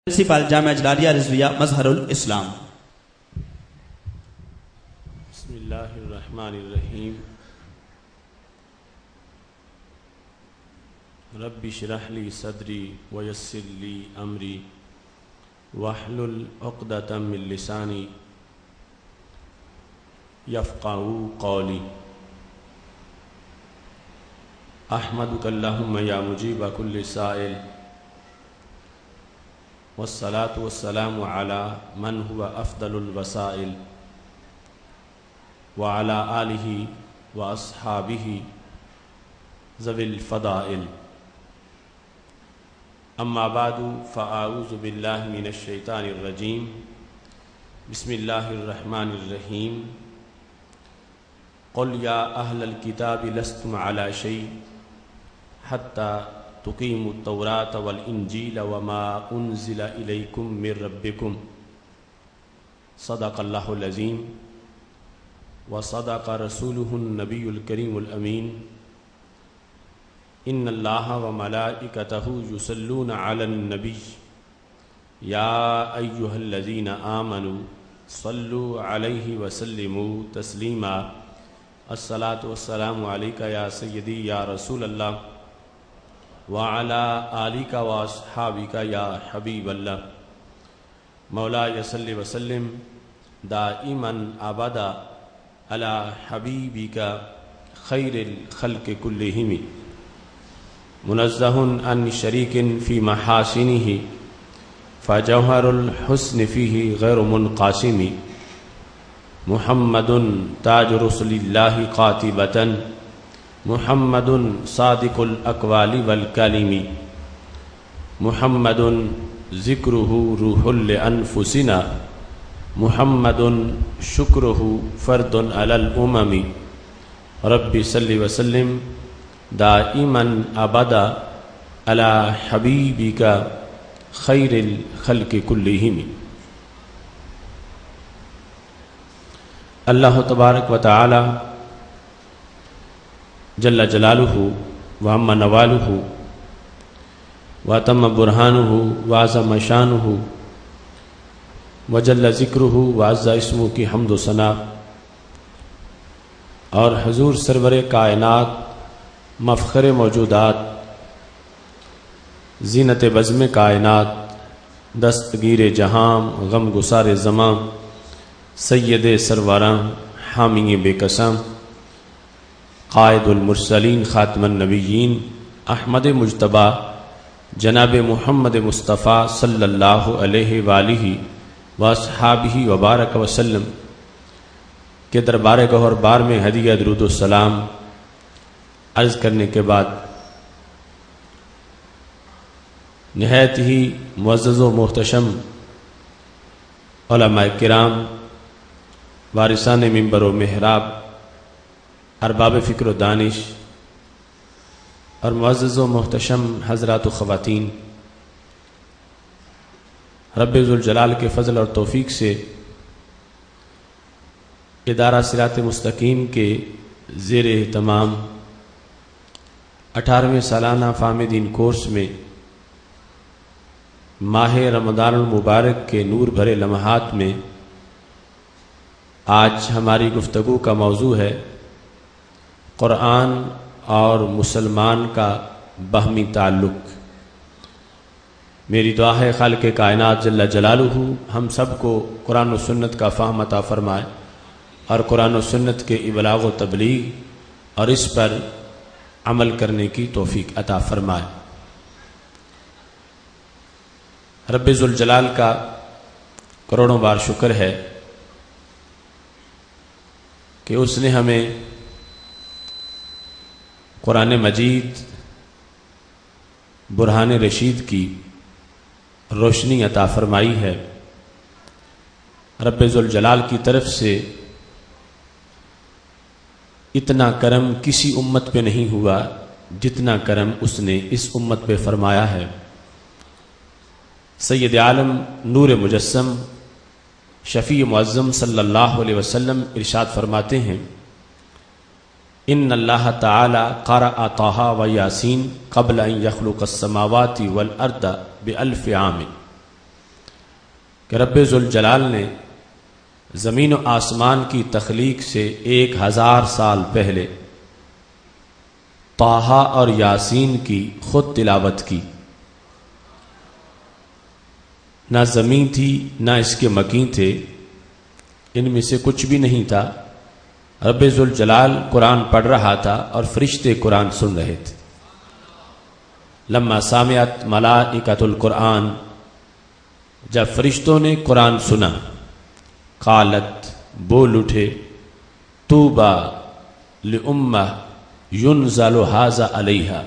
Principal Jamia Jalalia Rizviya Mazharul Islam. बिस्मिल्लाहिर्रहमानिर्रहीम। रब्बि श्रह ली सदरी वयस्सिर ली अमरी वहलुल उक़दतम मिन लिसानी यफ़क़हू क़ौली। अहमदुकल्लाहुम्मा या मुजीब कुल्लि साइल वस्सलातु वस्सलामु अला मन हुवा अफ़दलुल वसाइल व अला आलिहि व अस्हाबिहि ज़विल फ़दाइल। अम्मा बादु फ़अऊज़ु बिल्लाहि मिनश शैतानिर रजीम। बिस्मिल्लाहिर्रहमानिर्रहीम। क़ुल या अहलल किताबि लस्तुम अला शै हत्ता तुक़ीमुत तौरात वल इंजील वमा उन्ज़िला इलैकुम मिर रब्बिकुम। सदक़ल्लाहुल अज़ीम व सदक़ रसूलुहुन नबियुल करीमुल अमीन। इन्नल्लाहा व मलाइकतहु युसल्लूना अलन नबी या अय्युहल्लज़ीना आमनु सल्लु अलैहि व सल्लिमू तस्लीमा। अस्सलातु वस्सलामु अलैका या सय्यदी या रसूलल्लाह व अला आलिका व अस्हाबिका या हबीबल्लाह। मौलाय सल्लि व सल्लिम दाइमन अबदा अला हबीबिका खैरिल खल्क़ि कुल्लिहिम। मुनज़्ज़हुन अन शरीकिन फ़ी महासिनिही फ़जौहरुल हुस्न फ़ीही गैरु मुनक़ासिमी। मुहम्मदुन ताज रसूलिल्लाहि क़ातिबतन मुहम्मदुन सादिकुल अक़वालि वल कलिमी। मुहम्मदुन ज़िक्रुहु रूहुल अनफुसिना मुहम्मदुन शुक्रुहु फ़र्दुन अलल उममी। रब्बि सल्लि व सल्लिम दाइमन अबदा अला हबीबिका खैरिल खल्क़ि कुल्लिहिम। अल्लाह तबारक व तआला जल्ल जलालुहु व अम्मा नवालुहु व तम्म बुरहानुहु व अज़्ज़म शानुहु व जल्ल ज़िक्रुहु व अज़्ज़ा इस्मुहु की हम्द व सना और हुज़ूर सरवर कायनात मफ़ख़र मौजूदात ज़ीनत बज़्म कायनात दस्तगीर जहां गम गुसार ज़मां सय्यद सरवरां हामी बेकसां क़ाइदुल मुरसलीन ख़ातिमुन नबिय्यीन अहमद मुज्तबा जनाब मुहम्मद मुस्तफ़ा सल्लल्लाहु अलैहि वालिहि व अस्हाबिहि व बारक वसल्लम के दरबार गौहर बार में हदिया दुरूद व सलाम अर्ज़ करने के बाद निहायत ही मुअज़्ज़ज़ व मुहतशम उलमाए किराम वारिसान मिंबर व मेहराब अरबाब फ़िक्र व दानिश और मुअज़्ज़ज़ व मुहतशम हज़रात व ख़वातीन, रब्बे ज़ुल जलाल के फ़ज़ल और तौफ़ीक़ से इदारा सिरात मुस्तकीम के ज़ेर एहतमाम 18वें सालाना फ़ाहमिदीन कोर्स में माह रमज़ानुल मुबारक के नूर भरे लम्हात में आज हमारी गुफ्तगू का मौजू है क़ुरआन और मुसलमान का बाहमी ताल्लुक़। मेरी दुआ है खालिक़ कायनात जल्ल जलालुहु हम सब को कुरान व सुन्नत का फ़हम अता फ़रमाए और कुरान व सुन्नत के इबलाग़ व तबलीग़ और इस पर अमल करने की तौफ़ीक़ अता फ़रमाए। रब्बे ज़ुल जलाल का करोड़ों बार शुक्र है कि उसने हमें कुरान मजीद बुरहान रशीद की रोशनी अता फ़रमाई है। रब्बे ज़ुल जलाल की तरफ से इतना करम किसी उम्मत पे नहीं हुआ जितना करम उसने इस उम्मत पे फरमाया है। सैयद आलम नूर मुजस्सम शफ़ी मुअज़्ज़म सल्लल्लाहु अलैहि वसल्लम इरशाद फरमाते हैं इन्नल्लाह तआला क़रअ ताहा व यासीन क़ब्ल अन यख़्लुक़ अस्समावाति वल अर्द बिअल्फ़ि आमिन। کہ رب ذوالجلال نے زمین و آسمان کی تخلیق سے 1000 سال پہلے طٰہٰ اور یاسین کی خود تلاوت کی۔ نہ زمین تھی نہ اس کے مکین تھے، ان میں سے کچھ بھی نہیں تھا۔ رب ذوالجلال قرآن پڑھ رہا تھا اور فرشتے قرآن سن رہے تھے۔ لما سمعت ملائکۃ القرآن، جب فرشتوں نے قرآن سنا، قالت، بول اٹھے، طوبیٰ لأمہ ینزل ھذا علیہا،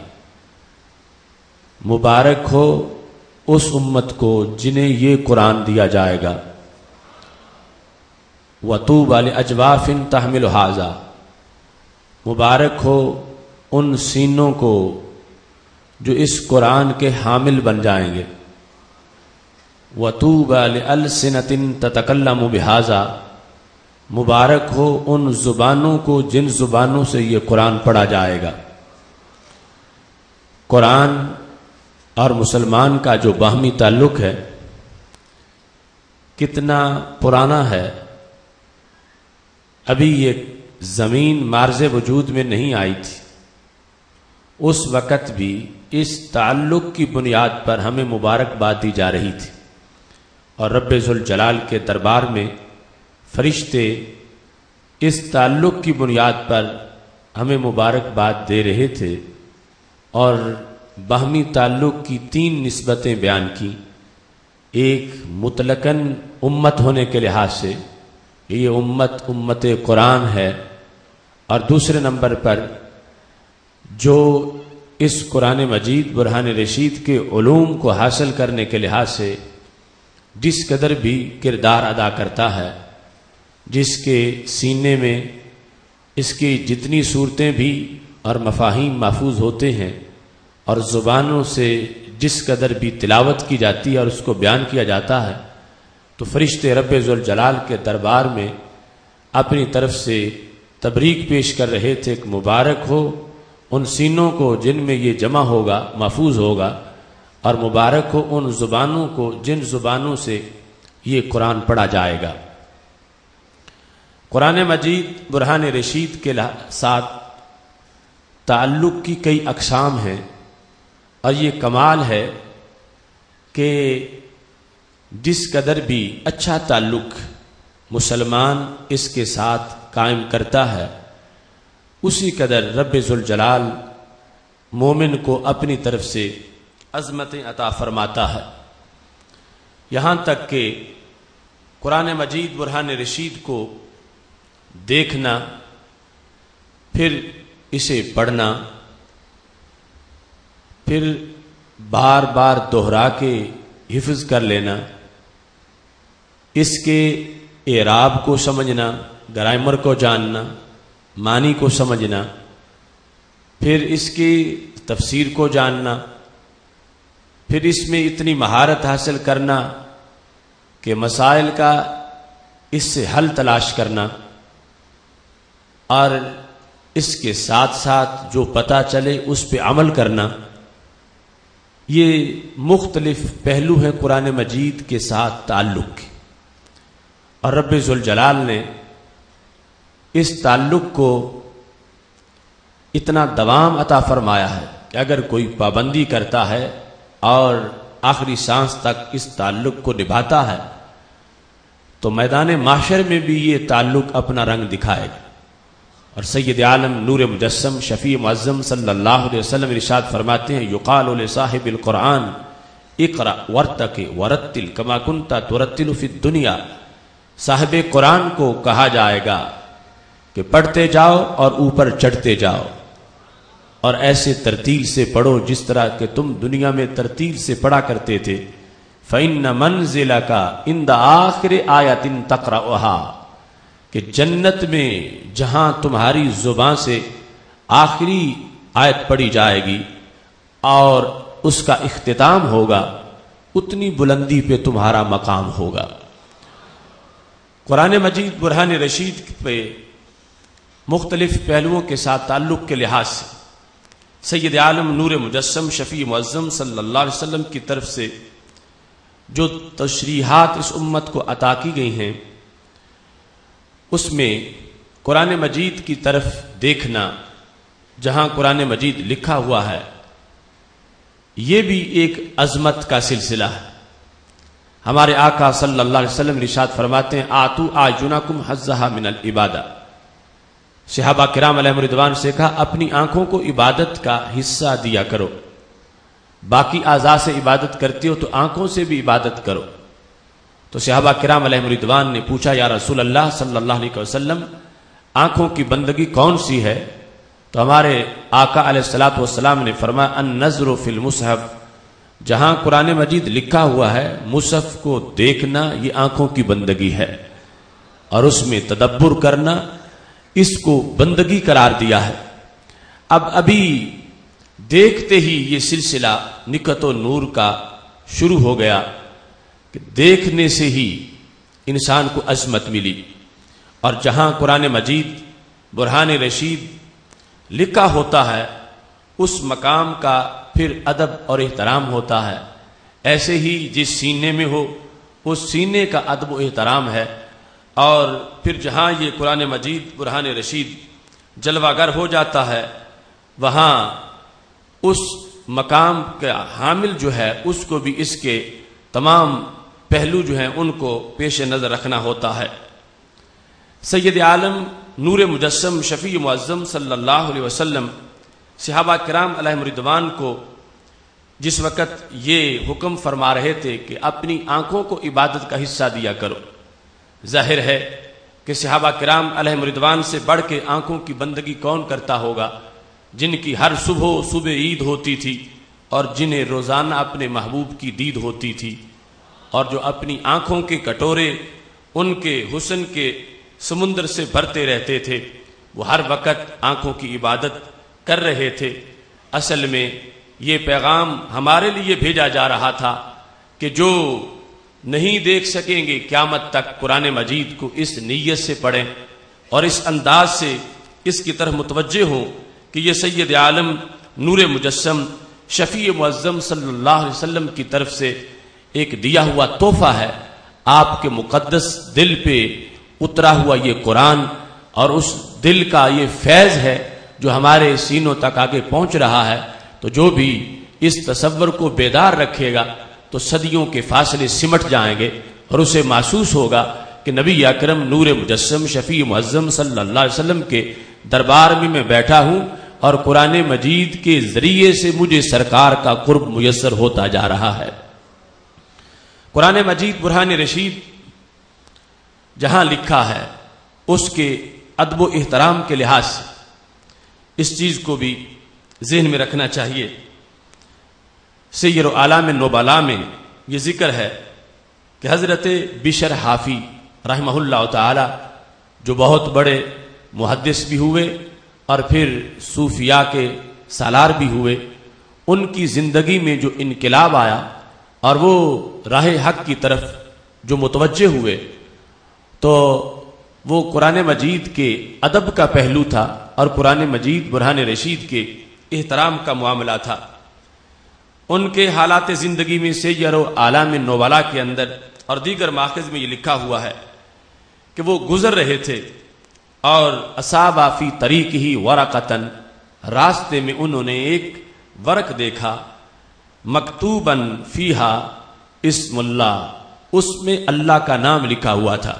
مبارک ہو اس امت کو جنہیں یہ قرآن دیا جائے گا۔ وطوبیٰ لأجواف تحمل ھذا، مبارک ہو ان سینوں کو جو اس قرآن کے حامل بن جائیں گے۔ وطوبیٰ لألسنۃ تتکلم بھذا، مبارک ہو ان زبانوں کو جن زبانوں سے یہ قرآن پڑھا جائے گا۔ قرآن اور مسلمان کا جو باہمی تعلق ہے کتنا پرانا ہے۔ ابھی یہ زمین معرض وجود میں نہیں آئی تھی، اس وقت بھی اس تعلق کی بنیاد پر ہمیں مبارکباد دی جا رہی تھی، اور رب ذوالجلال کے دربار میں فرشتے اس تعلق کی بنیاد پر ہمیں مبارکباد دے رہے تھے، اور باہمی تعلق کی 3 نسبتیں بیان کی۔ ایک مطلقاً امت ہونے کے لحاظ سے یہ امت قرآن ہے، اور دوسرے نمبر پر جو اس قرآن مجید برہان رشید کے علوم کو حاصل کرنے کے لحاظ سے جس قدر بھی کردار ادا کرتا ہے، جس کے سینے میں اس کی جتنی صورتیں بھی اور مفاہیم محفوظ ہوتے ہیں، اور زبانوں سے جس قدر بھی تلاوت کی جاتی ہے اور اس کو بیان کیا جاتا ہے، تو فرشتے رب ذوالجلال کے دربار میں اپنی طرف سے تبریک پیش کر رہے تھے کہ مبارک ہو ان سینوں کو جن میں یہ جمع ہوگا، محفوظ ہوگا، اور مبارک ہو ان زبانوں کو جن زبانوں سے یہ قرآن پڑھا جائے گا۔ قرآن مجید برہان رشید کے ساتھ تعلق کی کئی اقسام ہیں، اور یہ کمال ہے کہ جس قدر بھی اچھا تعلق مسلمان اس کے ساتھ قائم کرتا ہے، اسی قدر رب ذوالجلال مومن کو اپنی طرف سے عظمتیں عطا فرماتا ہے۔ یہاں تک کہ قرآن مجید برہان رشید کو دیکھنا، پھر اسے پڑھنا، پھر بار بار دہرا کے حفظ کر لینا، اس کے اعراب کو سمجھنا، گرامر کو جاننا، معنی کو سمجھنا، پھر اس کی تفسیر کو جاننا، پھر اس میں اتنی مہارت حاصل کرنا کہ مسائل کا اس سے حل تلاش کرنا، اور اس کے ساتھ ساتھ جو پتہ چلے اس پہ عمل کرنا، یہ مختلف پہلو ہیں قرآن مجید کے ساتھ تعلق کے، اور رب ذوالجلال نے اس تعلق کو اتنا دوام عطا فرمایا ہے کہ اگر کوئی پابندی کرتا ہے اور آخری سانس تک اس تعلق کو نبھاتا ہے تو میدان محشر میں بھی یہ تعلق اپنا رنگ دکھائے گا۔ اور سید عالم نور مجسم شفیع معظم صلی اللہ علیہ وسلم ارشاد فرماتے ہیں، یقال لصاحب القرآن اقرأ ورتق ورتل کما کنت ترتل فی الدنیا، صاحب قرآن کو کہا جائے گا کہ پڑھتے جاؤ اور اوپر چڑھتے جاؤ، اور ایسے ترتیل سے پڑھو جس طرح کہ تم دنیا میں ترتیل سے پڑھا کرتے تھے۔ فإن منزلک عند آخر آیۃ تقرأها، کہ جنت میں جہاں تمہاری زبان سے آخری آیت پڑھی جائے گی اور اس کا اختتام ہوگا، اتنی بلندی پہ تمہارا مقام ہوگا۔ قرآن مجید برہان رشید پہ مختلف پہلوؤں کے ساتھ تعلق کے لحاظ سے سید عالم نور مجسم شفیع معظم صلی اللہ علیہ وسلم کی طرف سے جو تشریحات اس امت کو عطا کی گئی ہیں اس میں قرآن مجید کی طرف دیکھنا، جہاں قرآن مجید لکھا ہوا ہے، یہ بھی ایک عظمت کا سلسلہ ہے۔ ہمارے آقا صلی اللہ علیہ وسلم ارشاد فرماتے ہیں آتو اعینکم حظھا من العبادہ۔ صحابہ کرام علیہم رضوان سے کہا اپنی آنکھوں کو عبادت کا حصہ دیا کرو، باقی اعضاء سے عبادت کرتے ہو تو آنکھوں سے بھی عبادت کرو۔ تو صحابہ کرام علیہم رضوان نے پوچھا یا رسول اللہ صلی اللہ علیہ وسلم آنکھوں کی بندگی کون سی ہے؟ تو ہمارے آقا علیہ الصلوۃ والسلام نے فرمایا النظر فی المصحف، جہاں قرآن مجید لکھا ہوا ہے مصحف کو دیکھنا یہ آنکھوں کی بندگی ہے، اور اس میں تدبر کرنا اس کو بندگی قرار دیا ہے۔ اب ابھی دیکھتے ہی یہ سلسلہ نکہت و نور کا شروع ہو گیا کہ دیکھنے سے ہی انسان کو عظمت ملی، اور جہاں قرآن مجید برہان رشید لکھا ہوتا ہے اس مقام کا پھر ادب اور احترام ہوتا ہے۔ ایسے ہی جس سینے میں ہو اس سینے کا ادب و احترام ہے، اور پھر جہاں یہ قرآن مجید برہان رشید جلوہ گر ہو جاتا ہے وہاں اس مقام کا حامل جو ہے اس کو بھی اس کے تمام پہلو جو ہیں ان کو پیش نظر رکھنا ہوتا ہے۔ سید عالم نور مجسم شفیع معظم صلی اللہ علیہ وسلم صحابہ کرام علیہم رضوان کو جس وقت یہ حکم فرما رہے تھے کہ اپنی آنکھوں کو عبادت کا حصہ دیا کرو، ظاہر ہے کہ صحابہ کرام علیہم رضوان سے بڑھ کے آنکھوں کی بندگی کون کرتا ہوگا، جن کی ہر صبح عید ہوتی تھی اور جنہیں روزانہ اپنے محبوب کی دید ہوتی تھی، اور جو اپنی آنکھوں کے کٹورے ان کے حسن کے سمندر سے بھرتے رہتے تھے، وہ ہر وقت آنکھوں کی عبادت کر رہے تھے۔ اصل میں یہ پیغام ہمارے لیے بھیجا جا رہا تھا کہ جو نہیں دیکھ سکیں گے قیامت تک قرآن مجید کو اس نیت سے پڑھیں اور اس انداز سے اس کی طرف متوجہ ہوں کہ یہ سید عالم نور مجسم شفیع معظم صلی اللہ علیہ وسلم کی طرف سے ایک دیا ہوا تحفہ ہے، آپ کے مقدس دل پہ اترا ہوا یہ قرآن، اور اس دل کا یہ فیض ہے جو ہمارے سینوں تک آگے پہنچ رہا ہے۔ تو جو بھی اس تصور کو بیدار رکھے گا تو صدیوں کے فاصلے سمٹ جائیں گے، اور اسے محسوس ہوگا کہ نبی اکرم نور مجسم شفیع معظم صلی اللہ علیہ وسلم کے دربار میں بیٹھا ہوں اور قرآن مجید کے ذریعے سے مجھے سرکار کا قرب میسر ہوتا جا رہا ہے۔ قرآن مجید برہان رشید جہاں لکھا ہے اس کے ادب و احترام کے لحاظ سے اس چیز کو بھی ذہن میں رکھنا چاہیے۔ سیر اعلام نبلاء میں یہ ذکر ہے کہ حضرت بشر حافی رحمہ اللہ تعالی جو بہت بڑے محدث بھی ہوئے اور پھر صوفیاء کے سالار بھی ہوئے، ان کی زندگی میں جو انقلاب آیا اور وہ راہ حق کی طرف جو متوجہ ہوئے تو وہ قرآن مجید کے ادب کا پہلو تھا اور قرآن مجید برہان رشید کے احترام کا معاملہ تھا۔ ان کے حالات زندگی میں سیر و اعلام نبلاء کے اندر اور دیگر ماخذ میں یہ لکھا ہوا ہے کہ وہ گزر رہے تھے اور اصابہ فی طریق ہی ورقتن، راستے میں انہوں نے ایک ورق دیکھا، مکتوباً فیہا اسم اللہ، اس میں اللہ کا نام لکھا ہوا تھا۔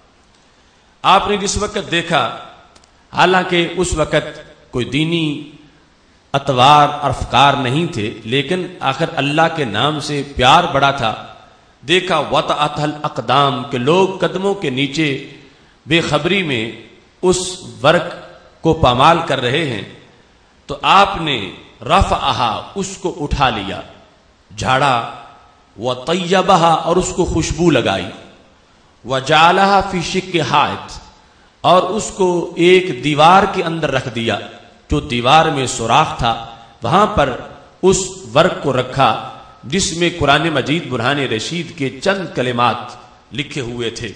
آپ نے جس وقت دیکھا، حالانکہ اس وقت کوئی دینی اطوار اور افکار نہیں تھے، لیکن آخر اللہ کے نام سے پیار بڑا تھا، دیکھا وطأت الاقدام کہ لوگ قدموں کے نیچے بے خبری میں اس ورق کو پامال کر رہے ہیں، تو آپ نے رفعہا، اس کو اٹھا لیا، جھاڑا، وطیبہا، اور اس کو خوشبو لگائی، وجعلہا فی شق حائط، اور اس کو ایک دیوار کے اندر رکھ دیا، جو دیوار میں سوراخ تھا وہاں پر اس ورق کو رکھا جس میں قرآن مجید برہان رشید کے چند کلمات لکھے ہوئے تھے۔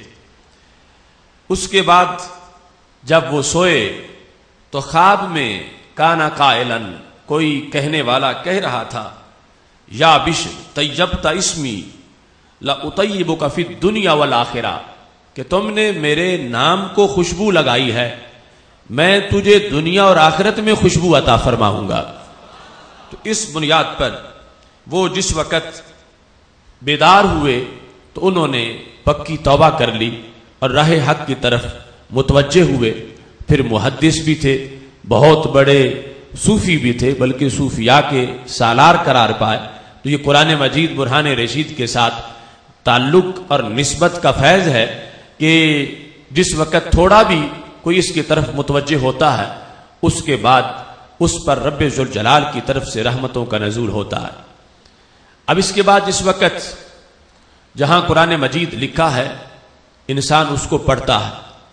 اس کے بعد جب وہ سوئے تو خواب میں کانا قائلاً، کوئی کہنے والا کہہ رہا تھا، یا بشر طیبت اسمی، لَأُطَيِّبُكَ فِي الدُّنْيَا وَالْآخِرَةِ کہ تم نے میرے نام کو خوشبو لگائی ہے، میں تجھے دنیا اور آخرت میں خوشبو عطا فرماؤں گا۔ تو اس بنیاد پر وہ جس وقت بیدار ہوئے تو انہوں نے پکی توبہ کر لی اور راہ حق کی طرف متوجہ ہوئے۔ پھر محدث بھی تھے، بہت بڑے صوفی بھی تھے، بلکہ صوفیاء کے سالار قرار پائے۔ تو یہ قرآن مجید برہان رشید کے ساتھ تعلق اور نسبت کا فیض ہے کہ جس وقت تھوڑا بھی کوئی اس کی طرف متوجہ ہوتا ہے، اس کے بعد اس پر رب ذوالجلال کی طرف سے رحمتوں کا نزول ہوتا ہے۔ اب اس کے بعد جس وقت جہاں قرآن مجید لکھا ہے انسان اس کو پڑھتا ہے،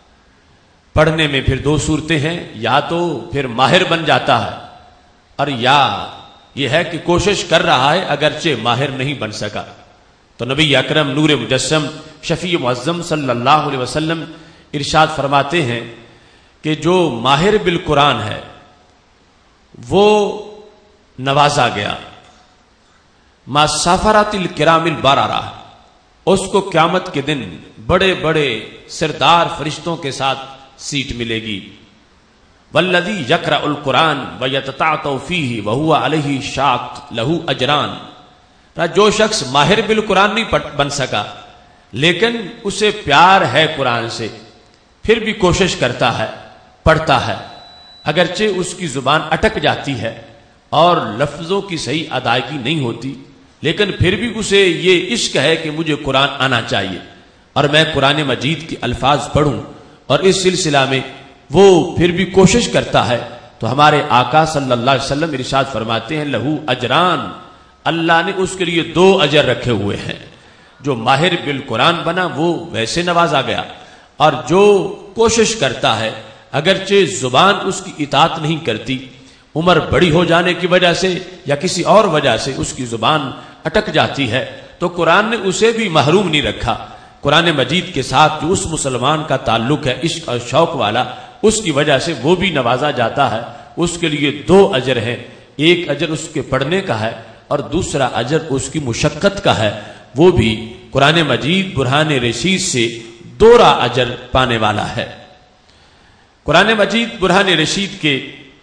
پڑھنے میں پھر دو صورتیں ہیں، یا تو پھر ماہر بن جاتا ہے، اور یا یہ ہے کہ کوشش کر رہا ہے اگرچہ ماہر نہیں بن سکا۔ تو نبی اکرم نور مجسم شفیع معظم صلی اللہ علیہ وسلم ارشاد فرماتے ہیں کہ جو ماہر بالقرآن ہے وہ نوازا گیا، ما سافرات الکرام البررہ، اس کو قیامت کے دن بڑے بڑے سردار فرشتوں کے ساتھ سیٹ ملے گی۔ والذی یقرأ القرآن ویتتعتع فیہ وہو علیہ شاق لہو اجران۔ جو شخص ماہر بالقرآن نہیں بن سکا لیکن اسے پیار ہے قرآن سے، پھر بھی کوشش کرتا ہے، پڑھتا ہے، اگرچہ اس کی زبان اٹک جاتی ہے اور لفظوں کی صحیح ادائیگی نہیں ہوتی، لیکن پھر بھی اسے یہ عشق ہے کہ مجھے قرآن آنا چاہیے اور میں قرآن مجید کے الفاظ پڑھوں، اور اس سلسلہ میں وہ پھر بھی کوشش کرتا ہے، تو ہمارے آقا صلی اللہ علیہ وسلم ارشاد فرماتے ہیں لہو اجران، اللہ نے اس کے لیے 2 اجر رکھے ہوئے ہیں۔ جو ماہر بالقرآن بنا وہ ویسے نوازا گیا، اور جو کوشش کرتا ہے اگرچہ زبان اس کی اطاعت نہیں کرتی، عمر بڑی ہو جانے کی وجہ سے یا کسی اور وجہ سے اس کی زبان اٹک جاتی ہے، تو قرآن نے اسے بھی محروم نہیں رکھا۔ قرآن مجید کے ساتھ جو اس مسلمان کا تعلق ہے عشق اور شوق والا، اس کی وجہ سے وہ بھی نوازا جاتا ہے۔ اس کے لیے 2 اجر ہیں، ایک اجر اس کے پڑھنے کا ہے اور دوسرا اجر اس کی مشقت کا ہے، وہ بھی قرآن مجید برہان رشید سے دوہرا اجر پانے والا ہے۔ قرآن مجید برہان رشید کے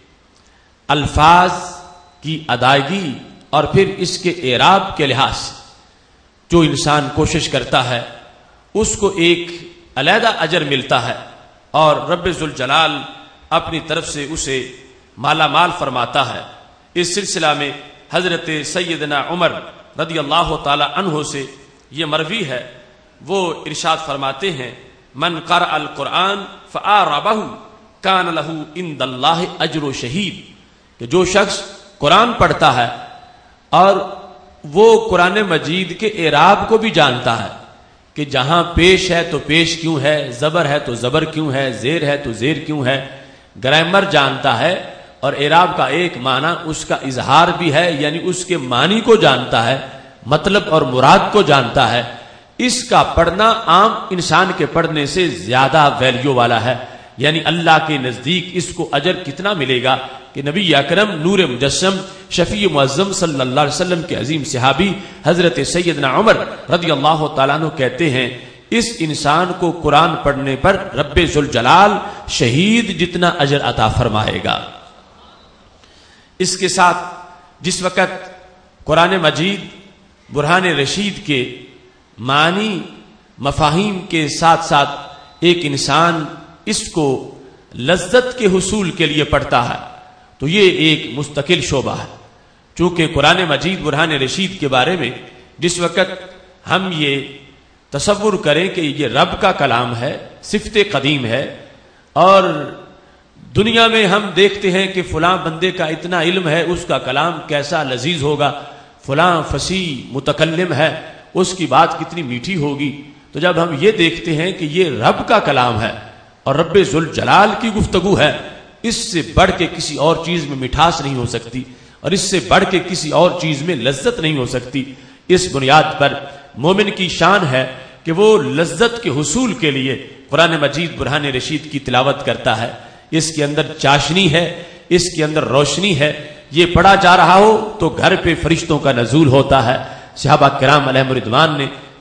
الفاظ کی ادائیگی اور پھر اس کے اعراب کے لحاظ سے جو انسان کوشش کرتا ہے اس کو ایک علیحدہ اجر ملتا ہے، اور رب ذوالجلال اپنی طرف سے اسے مالا مال فرماتا ہے۔ اس سلسلہ میں حضرت سیدنا عمر رضی اللہ تعالی عنہ سے یہ مروی ہے، وہ ارشاد فرماتے ہیں من قرأ القرآن فآربہ کان لہ عند اللہ اجر شہید، کہ جو شخص قرآن پڑھتا ہے اور وہ قرآن مجید کے اعراب کو بھی جانتا ہے کہ جہاں پیش ہے تو پیش کیوں ہے، زبر ہے تو زبر کیوں ہے، زیر ہے تو زیر کیوں ہے، گرامر جانتا ہے، اور اعراب کا ایک معنی اس کا اظہار بھی ہے، یعنی اس کے معنی کو جانتا ہے، مطلب اور مراد کو جانتا ہے، اس کا پڑھنا عام انسان کے پڑھنے سے زیادہ ویلیو والا ہے۔ یعنی اللہ کے نزدیک اس کو اجر کتنا ملے گا کہ نبی اکرم نور مجسم شفیع معظم صلی اللہ علیہ وسلم کے عظیم صحابی حضرت سیدنا عمر رضی اللہ تعالیٰ عنہ کہتے ہیں اس انسان کو قرآن پڑھنے پر رب ذوالجلال شہید جتنا اجر عطا فرمائے گا۔ اس کے ساتھ جس وقت قرآن مجید برہان رشید کے معنی مفاہیم کے ساتھ ساتھ ایک انسان اس کو لذت کے حصول کے لیے پڑھتا ہے تو یہ ایک مستقل شعبہ ہے۔ چونکہ قرآن مجید برہان رشید کے بارے میں جس وقت ہم یہ تصور کریں کہ یہ رب کا کلام ہے، صفت قدیم ہے، اور دنیا میں ہم دیکھتے ہیں کہ فلاں بندے کا اتنا علم ہے، اس کا کلام کیسا لذیذ ہوگا، فلاں فصیح متکلم ہے، اس کی بات کتنی میٹھی ہوگی، تو جب ہم یہ دیکھتے ہیں کہ یہ رب کا کلام ہے اور رب ذوالجلال کی گفتگو ہے، اس سے بڑھ کے کسی اور چیز میں مٹھاس نہیں ہو سکتی اور اس سے بڑھ کے کسی اور چیز میں لذت نہیں ہو سکتی۔ اس بنیاد پر مومن کی شان ہے کہ وہ لذت کے حصول کے لیے قرآن مجید برہان رشید کی تلاوت کرتا ہے۔ اس کے اندر چاشنی ہے، اس کے اندر روشنی ہے، یہ پڑھا جا رہا ہو تو گھر پہ فرشتوں کا نزول ہوتا ہے۔ صحابہ کرام علیہم رضوان نے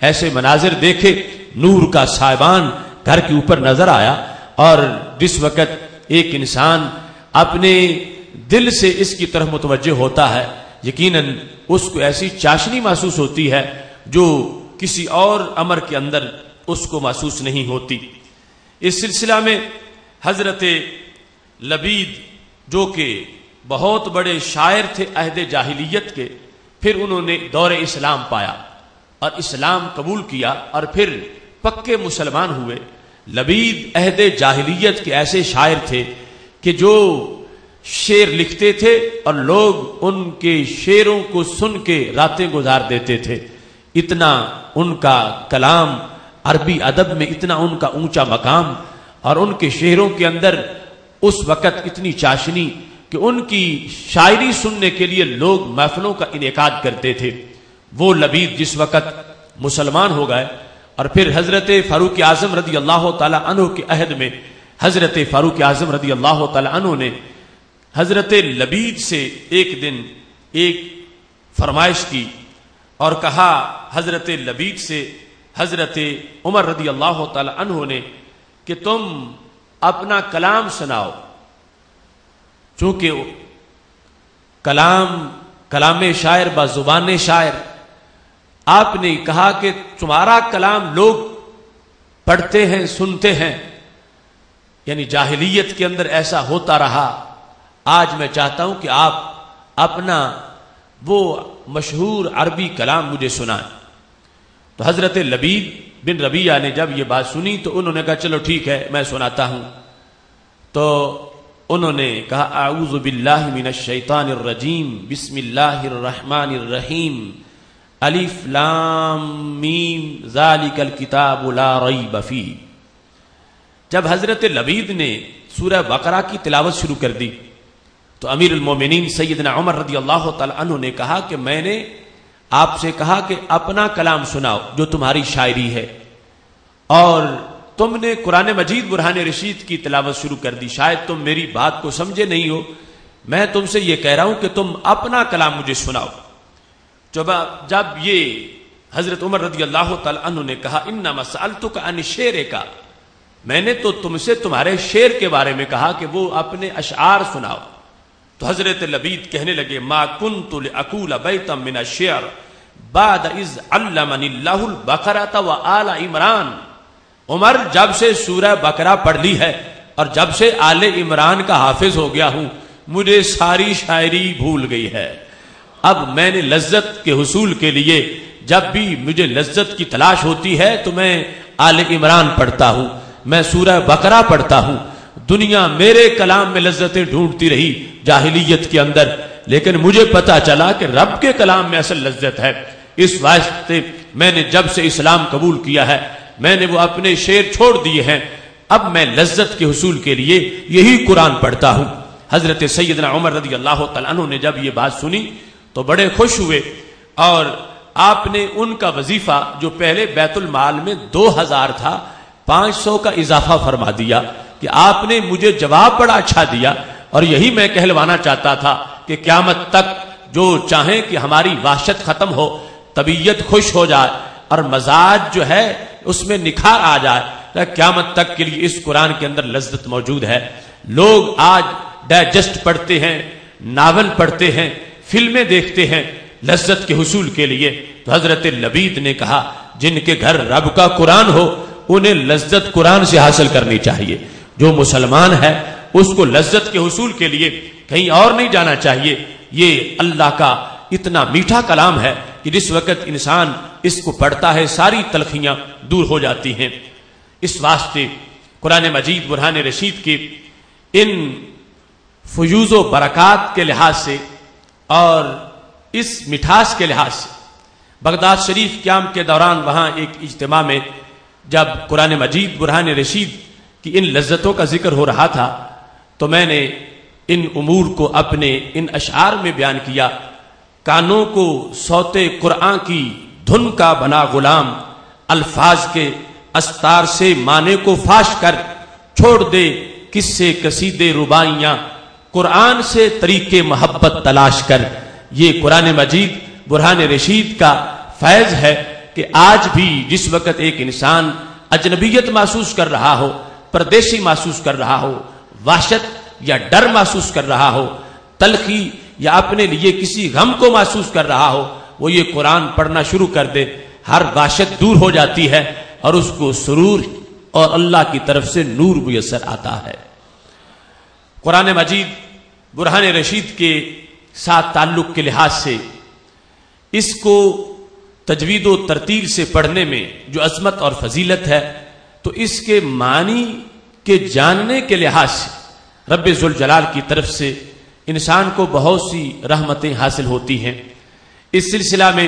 ایسے مناظر دیکھے، نور کا سائبان گھر کے اوپر نظر آیا، اور جس وقت ایک انسان اپنے دل سے اس کی طرف متوجہ ہوتا ہے، یقیناً اس کو ایسی چاشنی محسوس ہوتی ہے جو کسی اور امر کے اندر اس کو محسوس نہیں ہوتی۔ اس سلسلہ میں حضرت لبید جو کہ بہت بڑے شاعر تھے عہد جاہلیت کے، پھر انہوں نے دور اسلام پایا اور اسلام قبول کیا اور پھر پکے مسلمان ہوئے۔ لبید عہد جاہلیت کے ایسے شاعر تھے کہ جو شعر لکھتے تھے اور لوگ ان کے شعروں کو سن کے راتیں گزار دیتے تھے۔ اتنا ان کا کلام عربی ادب میں، اتنا ان کا اونچا مقام، اور ان کے شعروں کے اندر اس وقت اتنی چاشنی کہ ان کی شاعری سننے کے لیے لوگ محفلوں کا انعقاد کرتے تھے۔ وہ لبید جس وقت مسلمان ہو گئے، اور پھر حضرت فاروق اعظم رضی اللہ تعالی عنہ کے عہد میں حضرت فاروق اعظم رضی اللہ تعالی عنہ نے حضرت لبید سے ایک دن ایک فرمائش کی اور کہا، حضرت لبید سے حضرت عمر رضی اللہ تعالی عنہ نے کہ تم اپنا کلام سناؤ، چونکہ کلام شاعر با زبان شاعر۔ آپ نے کہا کہ تمہارا کلام لوگ پڑھتے ہیں، سنتے ہیں، یعنی جاہلیت کے اندر ایسا ہوتا رہا۔ آج میں چاہتا ہوں کہ آپ اپنا وہ مشہور عربی کلام مجھے سنائیں۔ تو حضرت لبید بن ربیعہ نے جب یہ بات سنی تو انہوں نے کہا چلو ٹھیک ہے میں سناتا ہوں۔ تو انہوں نے کہا اعوذ باللہ من الشیطان الرجیم، بسم اللہ الرحمن الرحیم، الف لام میم ذالک الکتاب لا ریب فیہ۔ جب حضرت لبید نے سورہ بقرہ کی تلاوت شروع کر دی تو امیر المومنین سیدنا عمر رضی اللہ تعالی عنہ نے کہا کہ میں نے آپ سے کہا کہ اپنا کلام سناؤ جو تمہاری شاعری ہے، اور تم نے قرآن مجید برہان رشید کی تلاوت شروع کر دی۔ شاید تم میری بات کو سمجھے نہیں ہو، میں تم سے یہ کہہ رہا ہوں کہ تم اپنا کلام مجھے سناؤ۔ جب یہ حضرت عمر رضی اللہ تعالی عنہ نے کہا انما سألتک عن شعرک، میں نے تو تم سے تمہارے شعر کے بارے میں کہا کہ وہ اپنے اشعار سناؤ، تو حضرت لبید کہنے لگے ما کنت لأقول بیتا من الشعر بعد اذ علمنی اللہ البقرۃ وآل عمران۔ عمر جب سے سورہ بقرہ پڑھ لی ہے اور جب سے آل عمران کا حافظ ہو گیا ہوں، مجھے ساری شاعری بھول گئی ہے۔ اب میں نے لذت کے حصول کے لیے جب بھی مجھے لذت کی تلاش ہوتی ہے تو میں آل عمران پڑھتا ہوں، میں سورہ بقرہ پڑھتا ہوں۔ دنیا میرے کلام میں لذتیں ڈھونڈتی رہی جاہلیت کے اندر، لیکن مجھے پتا چلا کہ رب کے کلام میں اصل لذت ہے۔ اس واسطے میں نے جب سے اسلام قبول کیا ہے میں نے وہ اپنے شعر چھوڑ دیے ہیں، اب میں لذت کے حصول کے لیے یہی قرآن پڑھتا ہوں۔ حضرت سیدنا عمر رضی اللہ تعالیٰ عنہ نے جب یہ بات سنی تو بڑے خوش ہوئے، اور آپ نے ان کا وظیفہ جو پہلے بیت المال میں 2000 تھا 500 کا اضافہ فرما دیا کہ آپ نے مجھے جواب بڑا اچھا دیا، اور یہی میں کہلوانا چاہتا تھا کہ قیامت تک جو چاہیں کہ ہماری وحشت ختم ہو، طبیعت خوش ہو جائے اور مزاج جو ہے اس میں نکھار آ جائے، قیامت تک کے لیے اس قرآن کے اندر لذت موجود ہے۔ لوگ آج ڈائجسٹ پڑھتے ہیں، ناول پڑھتے ہیں، فلمیں دیکھتے ہیں لذت کے حصول کے لیے، تو حضرت لبید نے کہا جن کے گھر رب کا قرآن ہو انہیں لذت قرآن سے حاصل کرنی چاہیے۔ جو مسلمان ہے اس کو لذت کے حصول کے لیے کہیں اور نہیں جانا چاہیے۔ یہ اللہ کا اتنا میٹھا کلام ہے کہ جس وقت انسان اس کو پڑھتا ہے ساری تلخیاں دور ہو جاتی ہیں۔ اس واسطے قرآن مجید برہان رشید کے ان فیوز و برکات کے لحاظ سے اور اس مٹھاس کے لحاظ سے بغداد شریف قیام کے دوران وہاں ایک اجتماع میں جب قرآن مجید برہان رشید کی ان لذتوں کا ذکر ہو رہا تھا تو میں نے ان امور کو اپنے ان اشعار میں بیان کیا۔ کانوں کو صوت قرآن کی دھن کا بنا غلام، الفاظ کے استار سے معنی کو فاش کر، چھوڑ دے قصے قصیدے ربائیاں، قرآن سے طریق محبت تلاش کر۔ یہ قرآن مجید برہان رشید کا فیض ہے کہ آج بھی جس وقت ایک انسان اجنبیت محسوس کر رہا ہو، پردیسی محسوس کر رہا ہو، وحشت یا ڈر محسوس کر رہا ہو، تلخی یا اپنے لیے کسی غم کو محسوس کر رہا ہو، وہ یہ قرآن پڑھنا شروع کر دے، ہر وحشت دور ہو جاتی ہے اور اس کو سرور اور اللہ کی طرف سے نور میسر آتا ہے۔ قرآن مجید برہان رشید کے ساتھ تعلق کے لحاظ سے اس کو تجوید و ترتیل سے پڑھنے میں جو عظمت اور فضیلت ہے، تو اس کے معنی کے جاننے کے لحاظ سے رب ذوالجلال کی طرف سے انسان کو بہت سی رحمتیں حاصل ہوتی ہیں۔ اس سلسلہ میں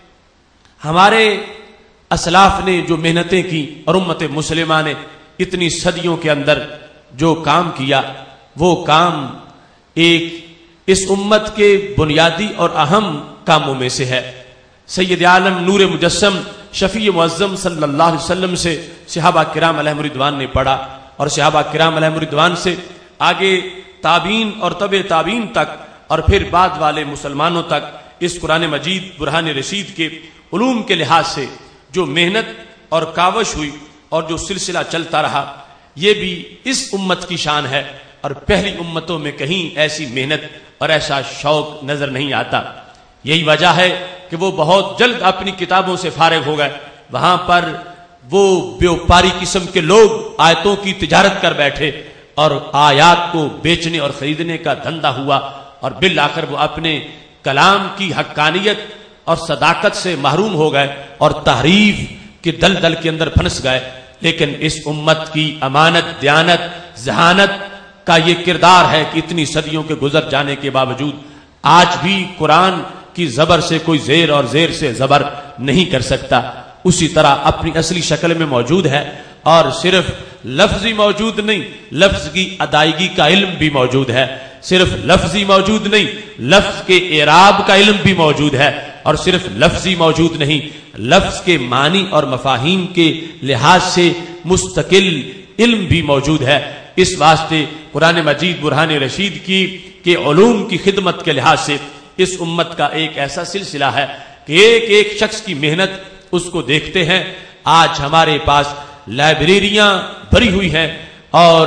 ہمارے اسلاف نے جو محنتیں کی اور امت مسلمہ نے اتنی صدیوں کے اندر جو کام کیا، وہ کام ایک اس امت کے بنیادی اور اہم کاموں میں سے ہے۔ سید عالم نور مجسم شفیع معظم صلی اللہ علیہ وسلم سے صحابہ کرام علیہم رضوان نے پڑھا، اور صحابہ کرام علیہم رضوان سے آگے تابعین اور تبع تابعین تک، اور پھر بعد والے مسلمانوں تک اس قرآن مجید برہان رشید کے علوم کے لحاظ سے جو محنت اور کاوش ہوئی اور جو سلسلہ چلتا رہا، یہ بھی اس امت کی شان ہے، اور پہلی امتوں میں کہیں ایسی محنت اور ایسا شوق نظر نہیں آتا۔ یہی وجہ ہے کہ وہ بہت جلد اپنی کتابوں سے فارغ ہو گئے، وہاں پر وہ بیوپاری قسم کے لوگ آیتوں کی تجارت کر بیٹھے اور آیات کو بیچنے اور خریدنے کا دھندا ہوا، اور بالآخر وہ اپنے کلام کی حقانیت اور صداقت سے محروم ہو گئے اور تحریف کے دلدل کے اندر پھنس گئے۔ لیکن اس امت کی امانت، دیانت، ذہانت کا یہ کردار ہے کہ اتنی صدیوں کے گزر جانے کے باوجود آج بھی قرآن کی زبر سے کوئی زیر اور زیر سے زبر نہیں کر سکتا، اسی طرح اپنی اصلی شکل میں موجود ہے، اور صرف لفظی موجود نہیں، لفظ کی ادائیگی کا علم بھی موجود ہے، صرف لفظی موجود نہیں، لفظ کے اعراب کا علم بھی موجود ہے، اور صرف لفظی موجود نہیں، لفظ کے معنی اور مفاہیم کے لحاظ سے مستقل علم بھی موجود ہے۔ اس واسطے قرآن مجید برہان رشید کے علوم کی خدمت کے لحاظ سے اس امت کا ایک ایسا سلسلہ ہے کہ ایک ایک شخص کی محنت اس کو دیکھتے ہیں۔ آج ہمارے پاس لائبریریاں بھری ہوئی ہیں اور